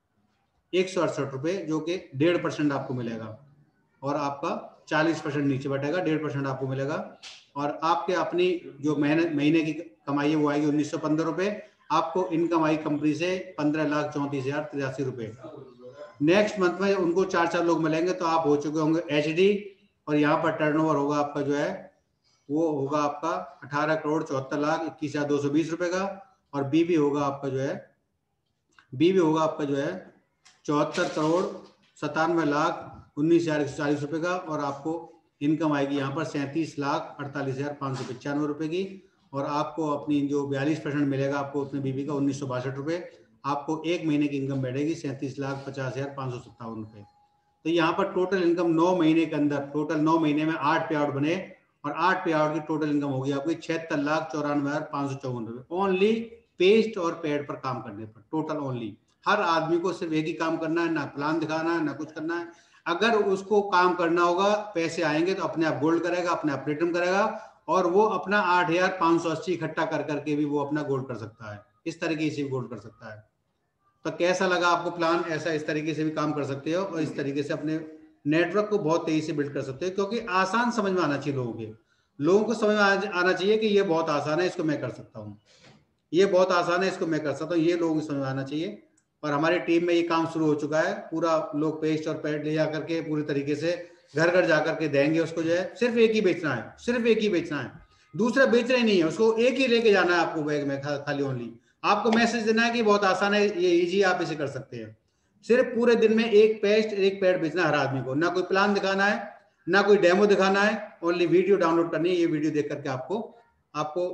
एक सौ अड़सठ रुपए, जो कि डेढ़ परसेंट आपको मिलेगा। और आपका चालीस परसेंट नीचे बैठेगा, डेढ़ परसेंट आपको मिलेगा। और आपके अपनी जो महीने महीने की कमाई है वो आएगी उन्नीस सौ पंद्रह रुपए। आपको इनकम आई कंपनी से पंद्रह लाख चौंतीस हजार तिरासी रुपए। नेक्स्ट मंथ में उनको चार चार लोग मिलेंगे, तो आप हो चुके होंगे एच डी। और यहाँ पर टर्नओवर होगा आपका जो है वो होगा आपका अठारह करोड़ चौहत्तर लाख इक्कीस हजार दो सौ बीस रुपए का। और बीबी होगा आपका जो है बीबी होगा आपका जो है चौहत्तर करोड़ सतानवे लाख उन्नीस हजार एक सौ चालीस रुपए का। और आपको इनकम आएगी यहाँ पर सैंतीस लाख अड़तालीस हजार पाँच सौ पचानवे रुपए की। और आपको अपनी जो बयालीस परसेंट मिलेगा आपको अपने बीबी का उन्नीस सौ बासठ रुपए। आपको एक महीने की इनकम बैठेगी सैंतीस लाख पचास हजार पाँच सौ सत्तावन रुपए। तो यहाँ पर टोटल इनकम नौ महीने के अंदर, टोटल नौ महीने में आठ पे आउट बने, और आठ पे आउट की टोटल इनकम होगी आपकी छिहत्तर लाख चौरानवे हजार पाँच सौ चौवन रुपए, ओनली पेस्ट और पेड पर काम करने पर, टोटल ओनली। हर आदमी को सिर्फ एक ही काम करना है, ना प्लान दिखाना है ना कुछ करना है। अगर उसको काम करना होगा, पैसे आएंगे तो अपने आप गोल्ड करेगा, अपने आप रिटर्न करेगा, और वो अपना आठ हजार पाँच सौ अस्सी इकट्ठा कर करके भी वो अपना गोल्ड कर सकता है। इस तरीके से भी गोल्ड कर सकता है। तो कैसा लगा आपको प्लान? ऐसा इस तरीके से भी काम कर सकते हो, और इस तरीके से अपने नेटवर्क को बहुत तेजी से बिल्ड कर सकते हो, क्योंकि आसान समझ में आना चाहिए लोगों के लोगों को समझ में आना चाहिए कि ये बहुत आसान है, इसको मैं कर सकता हूँ, ये बहुत आसान है, इसको मैं कर सकता हूँ, ये लोगों को समझ में आना चाहिए। और हमारी टीम में ये काम शुरू हो चुका है। पूरा लोग पेस्ट और पैड ले जाकर के पूरी तरीके से घर घर जाकर के देंगे उसको, जो है सिर्फ एक ही बेचना है, सिर्फ एक ही बेचना है, दूसरा बेचना ही नहीं है, उसको एक ही लेके जाना है आपको बैग में, खाली ओनली आपको मैसेज देना है कि बहुत आसान है, ये इजी, आप इसे कर सकते हैं। सिर्फ पूरे दिन में एक पेस्ट एक पैड बेचना है हर आदमी को, ना कोई प्लान दिखाना है, ना कोई डेमो दिखाना है, ओनली वीडियो डाउनलोड करनी है। ये वीडियो देख करके आपको आपको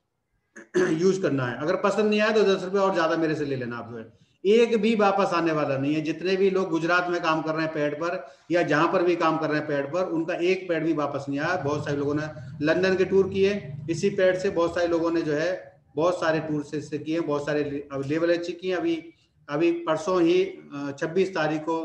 यूज करना है। अगर पसंद नहीं आया तो दस रुपए और ज्यादा मेरे से ले लेना। आप जो है एक भी वापस आने वाला नहीं है। जितने भी लोग गुजरात में काम कर रहे हैं पैड पर, या जहां पर भी काम कर रहे हैं पैड पर, उनका एक पैड भी वापस नहीं आया। बहुत सारे लोगों ने लंदन के टूर किए इसी पैड से, बहुत सारे लोगों ने जो है बहुत सारे टूर से किए, बहुत सारे लेवल अचीव किए। अभी अभी परसों ही छब्बीस तारीख को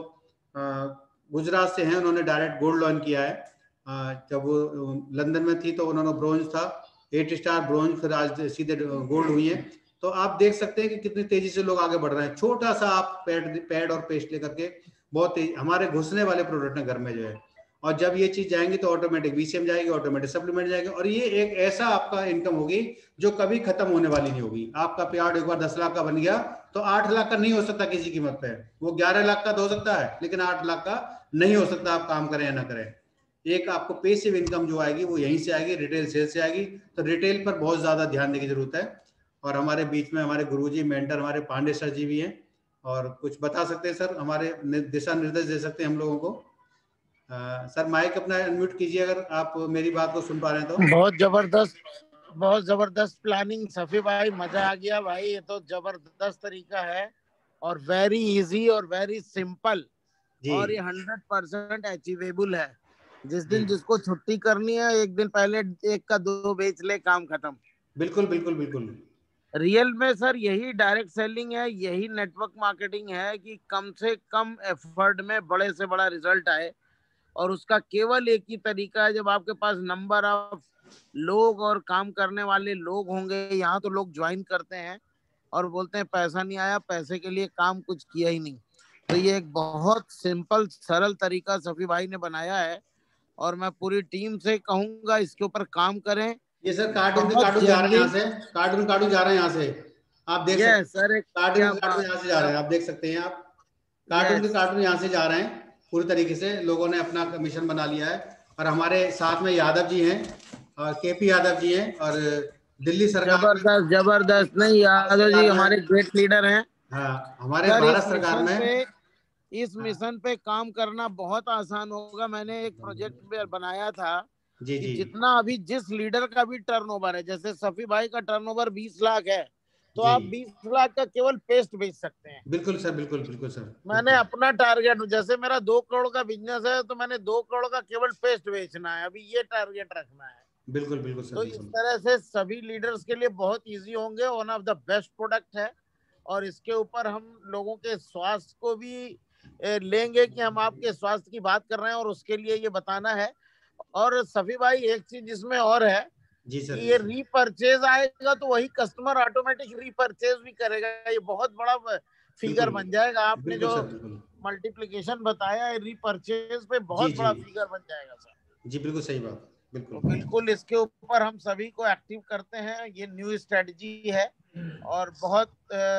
गुजरात से हैं, उन्होंने डायरेक्ट गोल्ड लोन किया है। जब वो लंदन में थी तो उन्होंने ब्रोंज था, एट स्टार ब्रोंज, फिर आज सीधे गोल्ड हुई है। तो आप देख सकते हैं कि कितनी तेजी से लोग आगे बढ़ रहे हैं। छोटा सा आप पैड पैड और पेस्ट लेकर के बहुत तेज, हमारे घुसने वाले प्रोडक्ट हैं घर में जो है, और जब ये चीज जाएंगी तो ऑटोमेटिक वीसीएम जाएगी, ऑटोमेटिक सप्लीमेंट जाएगी, और ये एक ऐसा आपका इनकम होगी जो कभी खत्म होने वाली नहीं होगी। आपका पे आउट एक बार दस लाख का बन गया तो आठ लाख का नहीं हो सकता किसी कीमत पे, वो ग्यारह लाख का तो हो सकता है, लेकिन आठ लाख का नहीं हो सकता, आप काम करें या ना करें। एक आपको पेसिव इनकम जो आएगी वो यहीं से आएगी, रिटेल सेल से आएगी। तो रिटेल पर बहुत ज्यादा ध्यान देने की जरूरत है। और हमारे बीच में हमारे गुरुजी मेंटर हमारे पांडे सर जी भी हैं, और कुछ बता सकते हैं सर, हमारे दिशा निर्देश दे सकते हैं हम लोगों को। आ, सर माइक अपना अनम्यूट कीजिए अगर आप मेरी बात को सुन पा रहे हैं तो। बहुत जबरदस्त, बहुत जबरदस्त प्लानिंग सफी भाई, मजा आ गया भाई। ये तो जबरदस्त तरीका है और वेरी इजी और वेरी सिंपल, और ये हंड्रेड परसेंट अचीवेबल है। जिस दिन जिसको छुट्टी करनी है एक दिन पहले एक का दो बेच ले, काम खत्म। बिल्कुल बिल्कुल बिल्कुल। रियल में सर यही डायरेक्ट सेलिंग है, यही नेटवर्क मार्केटिंग है कि कम से कम एफर्ट में बड़े से बड़ा रिजल्ट आए। और उसका केवल एक ही तरीका है, जब आपके पास नंबर ऑफ लोग और काम करने वाले लोग होंगे। यहाँ तो लोग ज्वाइन करते हैं और बोलते हैं पैसा नहीं आया, पैसे के लिए काम कुछ किया ही नहीं। तो ये एक बहुत सिंपल सरल तरीका सफी भाई ने बनाया है और मैं पूरी टीम से कहूंगा इसके ऊपर काम करें। ये सर कार्टून के कार्टून जा रहे हैं यहाँ से, कार्टून कार्टून जा रहे हैं यहाँ से, आप देख सकते हैं। सर कार्टून के कार्टून यहाँ से जा रहे हैं, आप देख सकते हैं। आप कार्टून के कार्टून यहाँ से जा रहे हैं। पूरी तरीके से लोगों ने अपना मिशन बना लिया है। और हमारे साथ में यादव जी हैं और के पी यादव जी हैं और दिल्ली सरकार, जबरदस्त जबरदस्त। नहीं, यादव जी हमारे ग्रेट लीडर हैं। हाँ, हमारे भारत सरकार में इस मिशन पे काम करना बहुत आसान होगा। मैंने एक प्रोजेक्ट बनाया था जी जी। जितना अभी जिस लीडर का भी टर्नओवर है, जैसे सफी भाई का टर्नओवर बीस लाख है, तो आप बीस लाख का केवल पेस्ट बेच सकते हैं। बिल्कुल सर, बिल्कुल बिल्कुल सर। मैंने अपना टारगेट, जैसे मेरा दो करोड़ का बिजनेस है तो मैंने दो करोड़ का केवल पेस्ट बेचना है, अभी ये टारगेट रखना है। बिल्कुल बिल्कुल सर। तो इस तरह से सभी लीडर्स के लिए बहुत इजी होंगे। One of the best product है और इसके ऊपर हम लोगों के स्वास्थ्य को भी लेंगे कि हम आपके स्वास्थ्य की बात कर रहे हैं और उसके लिए ये बताना है। और सफी भाई एक चीज इसमें और है जी सर, ये रीपरचेज आएगा तो वही कस्टमर ऑटोमेटिक रीपरचेज भी करेगा। ये बहुत बड़ा फिगर बन जाएगा। आपने जो मल्टीप्लिकेशन बताया है रीपरचेज पे, बहुत बड़ा फिगर बन जाएगा सर। जी बिल्कुल सही बात। बिल्कुल तो बिल्कुल इसके ऊपर हम सभी को एक्टिव करते हैं। ये न्यू स्ट्रेटजी है और बहुत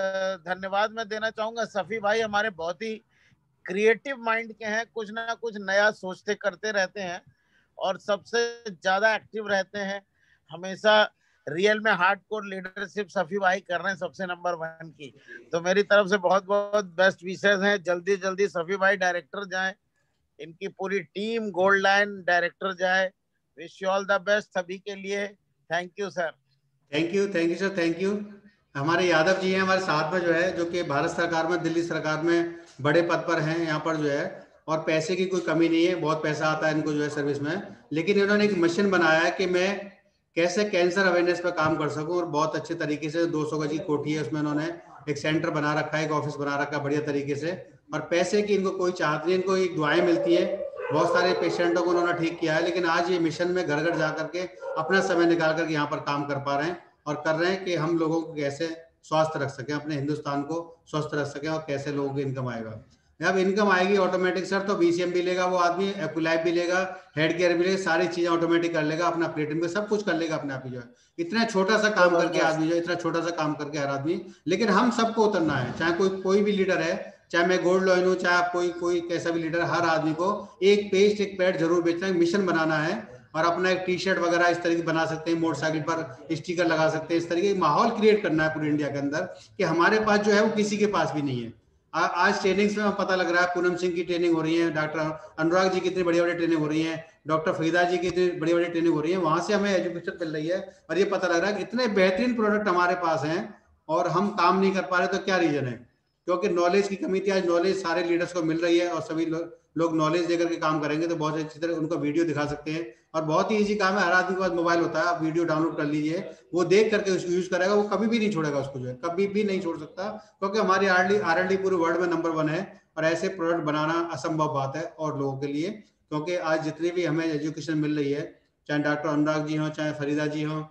धन्यवाद मैं देना चाहूंगा। सफी भाई हमारे बहुत ही क्रिएटिव माइंड के हैं, कुछ ना कुछ नया सोचते करते रहते हैं और सबसे ज्यादा एक्टिव रहते हैं हमेशा। रियल में हार्डकोर लीडरशिप सफी भाई कर रहे हैं सबसे नंबर वन की। तो मेरी तरफ से बहुत बहुत बेस्ट विशेष हैं। जल्दी जल्दी सफी भाई डायरेक्टर जाएं, इनकी पूरी टीम गोल्ड लाइन डायरेक्टर जाए। Wish you all the best सभी के लिए। Thank you sir. Thank you thank you sir, thank you. हमारे यादव जी हैं हमारे साथ में जो है, जो कि भारत सरकार में, दिल्ली सरकार में बड़े पद पर हैं यहाँ पर जो है, और पैसे की कोई कमी नहीं है, बहुत पैसा आता है इनको जो है सर्विस में। लेकिन इन्होंने एक मिशन बनाया है कि मैं कैसे कैंसर अवेयरनेस पर काम कर सकूं और बहुत अच्छे तरीके से दो सौ गज की कोठी है, उसमें इन्होंने एक सेंटर बना रखा है, एक ऑफिस बना रखा है बढ़िया तरीके से। और पैसे की इनको कोई चाहत नहीं, इनको एक दुआएं मिलती है। बहुत सारे पेशेंटों को उन्होंने ठीक किया है, लेकिन आज ये मिशन में घर घर जा करके अपना समय निकाल करके यहाँ पर काम कर पा रहे हैं और कर रहे हैं कि हम लोगों को कैसे स्वस्थ रख सकें, अपने हिंदुस्तान को स्वस्थ रख सकें और कैसे लोगों की इनकम आएगा। जब इनकम आएगी ऑटोमेटिक सर, तो बीसीएम भी लेगा वो आदमी, एक्विलाइफ भी लेगा, हेड केयर भी लेगा, सारी चीजें ऑटोमेटिक कर लेगा, अपना प्लेटिन में सब कुछ कर लेगा अपने आप ही जो है। इतना छोटा सा काम करके आदमी जो, इतना छोटा सा काम करके हर आदमी, लेकिन हम सबको उतरना है। चाहे कोई कोई भी लीडर है, चाहे मैं गोल्ड लॉइन हूँ, चाहे आप कोई कोई कैसा भी लीडर, हर आदमी को एक पेस्ट एक पैड जरूर बेचना है, मिशन बनाना है। और अपना एक टी शर्ट वगैरह इस तरीके बना सकते हैं, मोटरसाइकिल पर स्टिकर लगा सकते हैं, इस तरीके माहौल क्रिएट करना है पूरी इंडिया के अंदर कि हमारे पास जो है वो किसी के पास भी नहीं है। आ, आज ट्रेनिंग्स में पता लग रहा है, पूनम सिंह की ट्रेनिंग हो रही है, डॉक्टर अनुराग जी की इतनी बड़ी बड़ी ट्रेनिंग हो रही है, डॉक्टर फरीदा जी की इतनी बड़ी बड़ी ट्रेनिंग हो रही है, वहां से हमें एजुकेशन मिल रही है और ये पता लग रहा है कि इतने बेहतरीन प्रोडक्ट हमारे पास हैं और हम काम नहीं कर पा रहे। तो क्या रीजन है? क्योंकि नॉलेज की कमी थी। आज नॉलेज सारे लीडर्स को मिल रही है और सभी लोग लोग नॉलेज देकर के काम करेंगे तो बहुत अच्छी तरह उनको वीडियो दिखा सकते हैं। और बहुत ही इजी काम है, हर आदमी के पास मोबाइल होता है, आप वीडियो डाउनलोड कर लीजिए, वो देख करके उसको यूज करेगा, वो कभी भी नहीं छोड़ेगा उसको, जो है कभी भी नहीं छोड़ सकता, क्योंकि हमारी आर आर एल डी पूरे वर्ल्ड में नंबर वन है। और ऐसे प्रोडक्ट बनाना असंभव बात है और लोगों के लिए, क्योंकि आज जितनी भी हमें एजुकेशन मिल रही है, चाहे डॉक्टर अनुराग जी हों, चाहे फरीदा जी हों,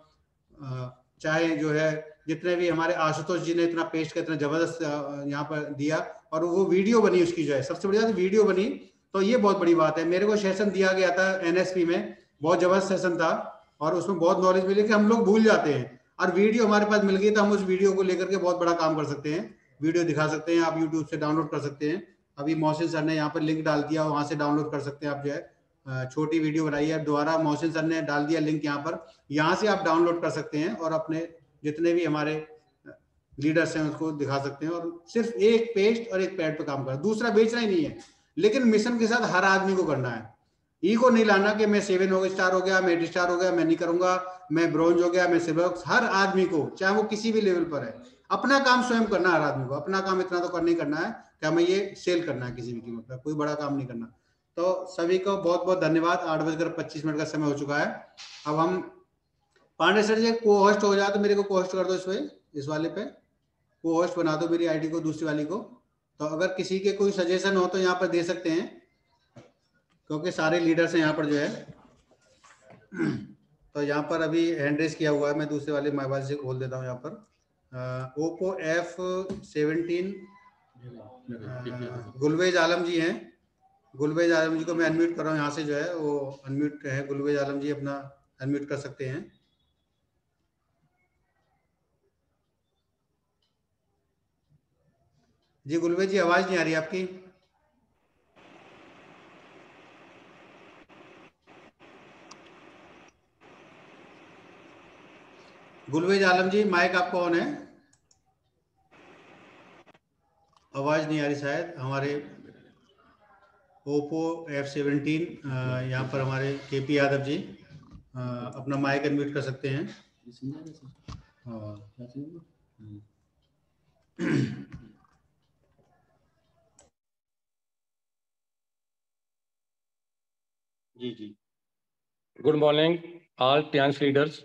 चाहे जो है जितने भी हमारे आशुतोष जी ने इतना पेस्ट का इतना जबरदस्त यहाँ पर दिया और वो वीडियो बनी उसकी, जो है सबसे बड़ी बात वीडियो बनी, तो ये बहुत बड़ी बात है। मेरे को सेशन दिया गया था एनएसपी में, बहुत जबरदस्त सेशन था और उसमें बहुत नॉलेज मिली कि हम लोग भूल जाते हैं, और वीडियो हमारे पास मिल गई तो हम उस वीडियो को लेकर के बहुत बड़ा काम कर सकते हैं, वीडियो दिखा सकते हैं, आप यूट्यूब से डाउनलोड कर सकते हैं। अभी मोहसिन सर ने यहाँ पर लिंक डाल दिया, वहां से डाउनलोड कर सकते हैं आप, जो है छोटी वीडियो बनाई है दोबारा, मोहसिन सर ने डाल दिया लिंक यहाँ पर, यहाँ से आप डाउनलोड कर सकते हैं और अपने जितने भी हमारे लीडर्स हैं उसको दिखा सकते हैं। और सिर्फ एक पेस्ट और एक पैड पे काम करना, दूसरा बेचना ही नहीं है, लेकिन मिशन के साथ हर आदमी को करना है। ईगो नहीं लाना कि मैं सेवन हो स्टार हो गया, मैं एट स्टार हो गया, मैं नहीं करूंगा, मैं ब्रॉन्ज हो गया, मैं सिल्वर। हर आदमी को, चाहे वो किसी भी लेवल पर है, अपना काम स्वयं करना। हर आदमी को अपना काम इतना तो करना ही करना है कि हमें ये सेल करना है किसी भी कीमत पर, कोई बड़ा काम नहीं करना। तो सभी को बहुत बहुत धन्यवाद। आठ बजकर पच्चीस मिनट का समय हो चुका है। अब हम पांडे सर जी को होस्ट हो जाए तो मेरे को को होस्ट कर दो, इस पे इस वाले पे को होस्ट बना दो मेरी आईडी को, दूसरी वाली को। तो अगर किसी के कोई सजेशन हो तो यहाँ पर दे सकते हैं, क्योंकि सारे लीडर्स हैं यहाँ पर जो है। तो यहाँ पर अभी हैंड रेस किया हुआ है, मैं दूसरे वाले मोबाइल से खोल देता हूँ। यहाँ पर Oppo F seventeen Gulvez Alam ji हैं, गुलवेज आलम जी को मैं अनम्यूट कर रहा हूँ यहाँ से, जो है वो अनम्यूट है। गुलवेज आलम जी अपना अनम्यूट कर सकते हैं। जी गुलवेज जी, आवाज नहीं आ रही आपकी। गुलवेज आलम जी, माइक आपका ऑन है। आवाज नहीं आ रही शायद। हमारे ओप्पो एफ सेवनटीन यहाँ पर हमारे के पी यादव जी आ, अपना माइक अनम्यूट कर सकते हैं। जी जी good morning all Tiens leaders.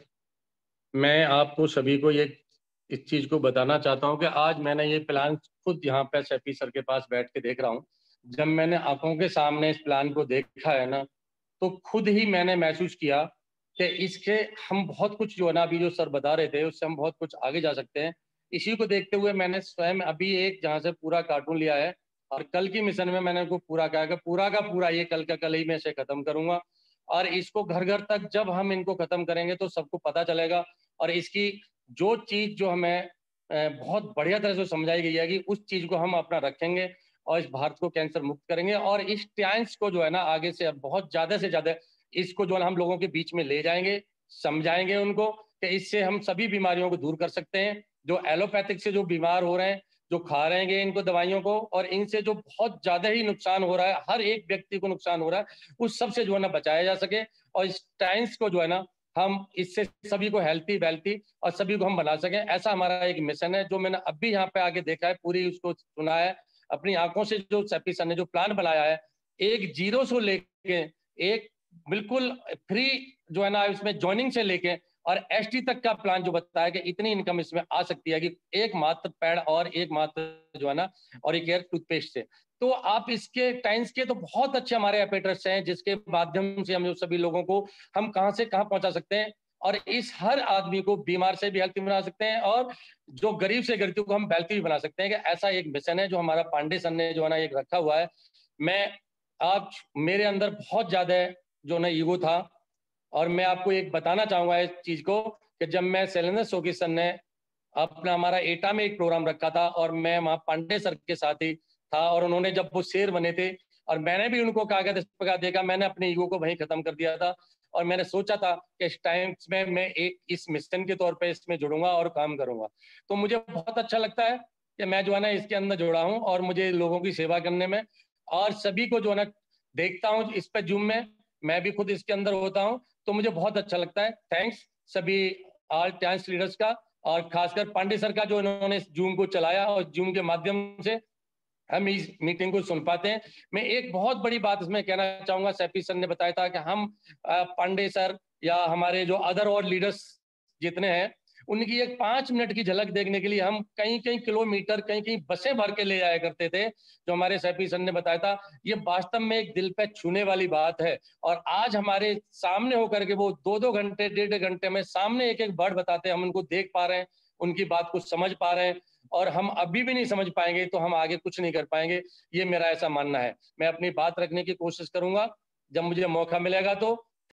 मैं आपको सभी को ये इस चीज को बताना चाहता हूँ कि आज मैंने ये प्लान खुद यहाँ पे सेपी सर के पास बैठ के देख रहा हूँ। जब मैंने आंखों के सामने इस प्लान को देखा है ना, तो खुद ही मैंने महसूस किया कि इसके हम बहुत कुछ जो है ना, अभी जो सर बता रहे थे उससे हम बहुत कुछ आगे जा सकते हैं। इसी को देखते हुए मैंने स्वयं अभी एक जहाँ से पूरा कार्टून लिया है और कल की मिशन में मैंने उनको पूरा कहा कि पूरा का पूरा ये कल का कल ही मैं इसे खत्म करूंगा। और इसको घर घर तक जब हम इनको खत्म करेंगे तो सबको पता चलेगा और इसकी जो चीज जो हमें बहुत बढ़िया तरह से समझाई गई है कि उस चीज को हम अपना रखेंगे और इस भारत को कैंसर मुक्त करेंगे। और इस टाइम्स को जो है ना आगे से बहुत ज्यादा से ज्यादा इसको जो है हम लोगों के बीच में ले जाएंगे, समझाएंगे उनको कि इससे हम सभी बीमारियों को दूर कर सकते हैं। जो एलोपैथिक से जो बीमार हो रहे हैं, जो खा रहे हैं इनको दवाइयों को, और इनसे जो बहुत ज्यादा ही नुकसान हो रहा है, हर एक व्यक्ति को नुकसान हो रहा है, उस सब से जो है ना बचाया जा सके। और इस टाइम्स को जो है ना हम इससे सभी को हेल्थी वेल्थी और सभी को हम बना सकें, ऐसा हमारा एक मिशन है जो मैंने अभी यहाँ पे आगे देखा है, पूरी उसको सुना है अपनी आंखों से। जो सेपी सर ने जो प्लान बनाया है, एक जीरो से लेके एक बिल्कुल फ्री जो है ना इसमें ज्वाइनिंग से लेके और एसटी तक का प्लान जो बताया कि इतनी इनकम इसमें आ सकती है कि एक मात्र पैड और एक मात्र जो है ना और एक एयर टूथपेस्ट से। तो आप इसके टाइम्स के तो बहुत अच्छे हमारे एपेटर्स हैं जिसके माध्यम से हम जो सभी लोगों को हम कहां से कहां पहुंचा सकते हैं और इस हर आदमी को बीमार से भी हेल्थी बना सकते हैं और जो गरीब से गरीब को हम वेल्थी भी बना सकते हैं। कि ऐसा एक मिशन है जो हमारा पांडे सर ने जो है ना एक रखा हुआ है। मैं आज मेरे अंदर बहुत ज्यादा जो ना ईगो था और मैं आपको एक बताना चाहूंगा इस चीज को कि जब मैं शैलेंद्र सोगी सर ने अपना हमारा एटा में एक प्रोग्राम रखा था और मैं वहां पांडे सर के साथ ही था और उन्होंने जब वो शेर बने थे और मैंने भी उनको कागज इस प्रकार देखा, मैंने अपने ईगो को वहीं खत्म कर दिया था और मैंने सोचा था कि इस टाइम में मैं एक इस मिशन के तौर पे इसमें जुड़ूंगा और काम करूंगा। तो मुझे बहुत अच्छा लगता है कि मैं जो है ना इसके अंदर जुड़ा हूँ और मुझे लोगों की सेवा करने में और सभी को जो है ना देखता हूँ इस पे जूम में, मैं भी खुद इसके अंदर होता हूँ तो मुझे बहुत अच्छा लगता है। थैंक्स सभी ऑल टाइम्स लीडर्स का और खासकर पांडे सर का जो इन्होंने जूम को चलाया और जूम के माध्यम से हम इस मीटिंग को सुन पाते हैं। मैं एक बहुत बड़ी बात इसमें कहना चाहूंगा, सेपी सर ने बताया था कि हम पांडे सर या हमारे जो अदर और लीडर्स जितने हैं उनकी एक पांच मिनट की झलक देखने के लिए हम कहीं कहीं किलोमीटर कहीं कहीं बसें भर के ले जाया करते थे। जो हमारे सेपी सर ने बताया था ये वास्तव में एक दिल पे छूने वाली बात है और आज हमारे सामने होकर के वो दो दो घंटे डेढ़ घंटे में सामने एक एक वर्ड बताते हैं, हम उनको देख पा रहे हैं, उनकी बात को समझ पा रहे हैं और हम अभी भी नहीं समझ पाएंगे तो हम आगे कुछ नहीं कर पाएंगे। ये मेरा ऐसा मानना है। मैं अपनी बात रखने की कोशिश करूंगा जब मुझे मौका मिलेगा तो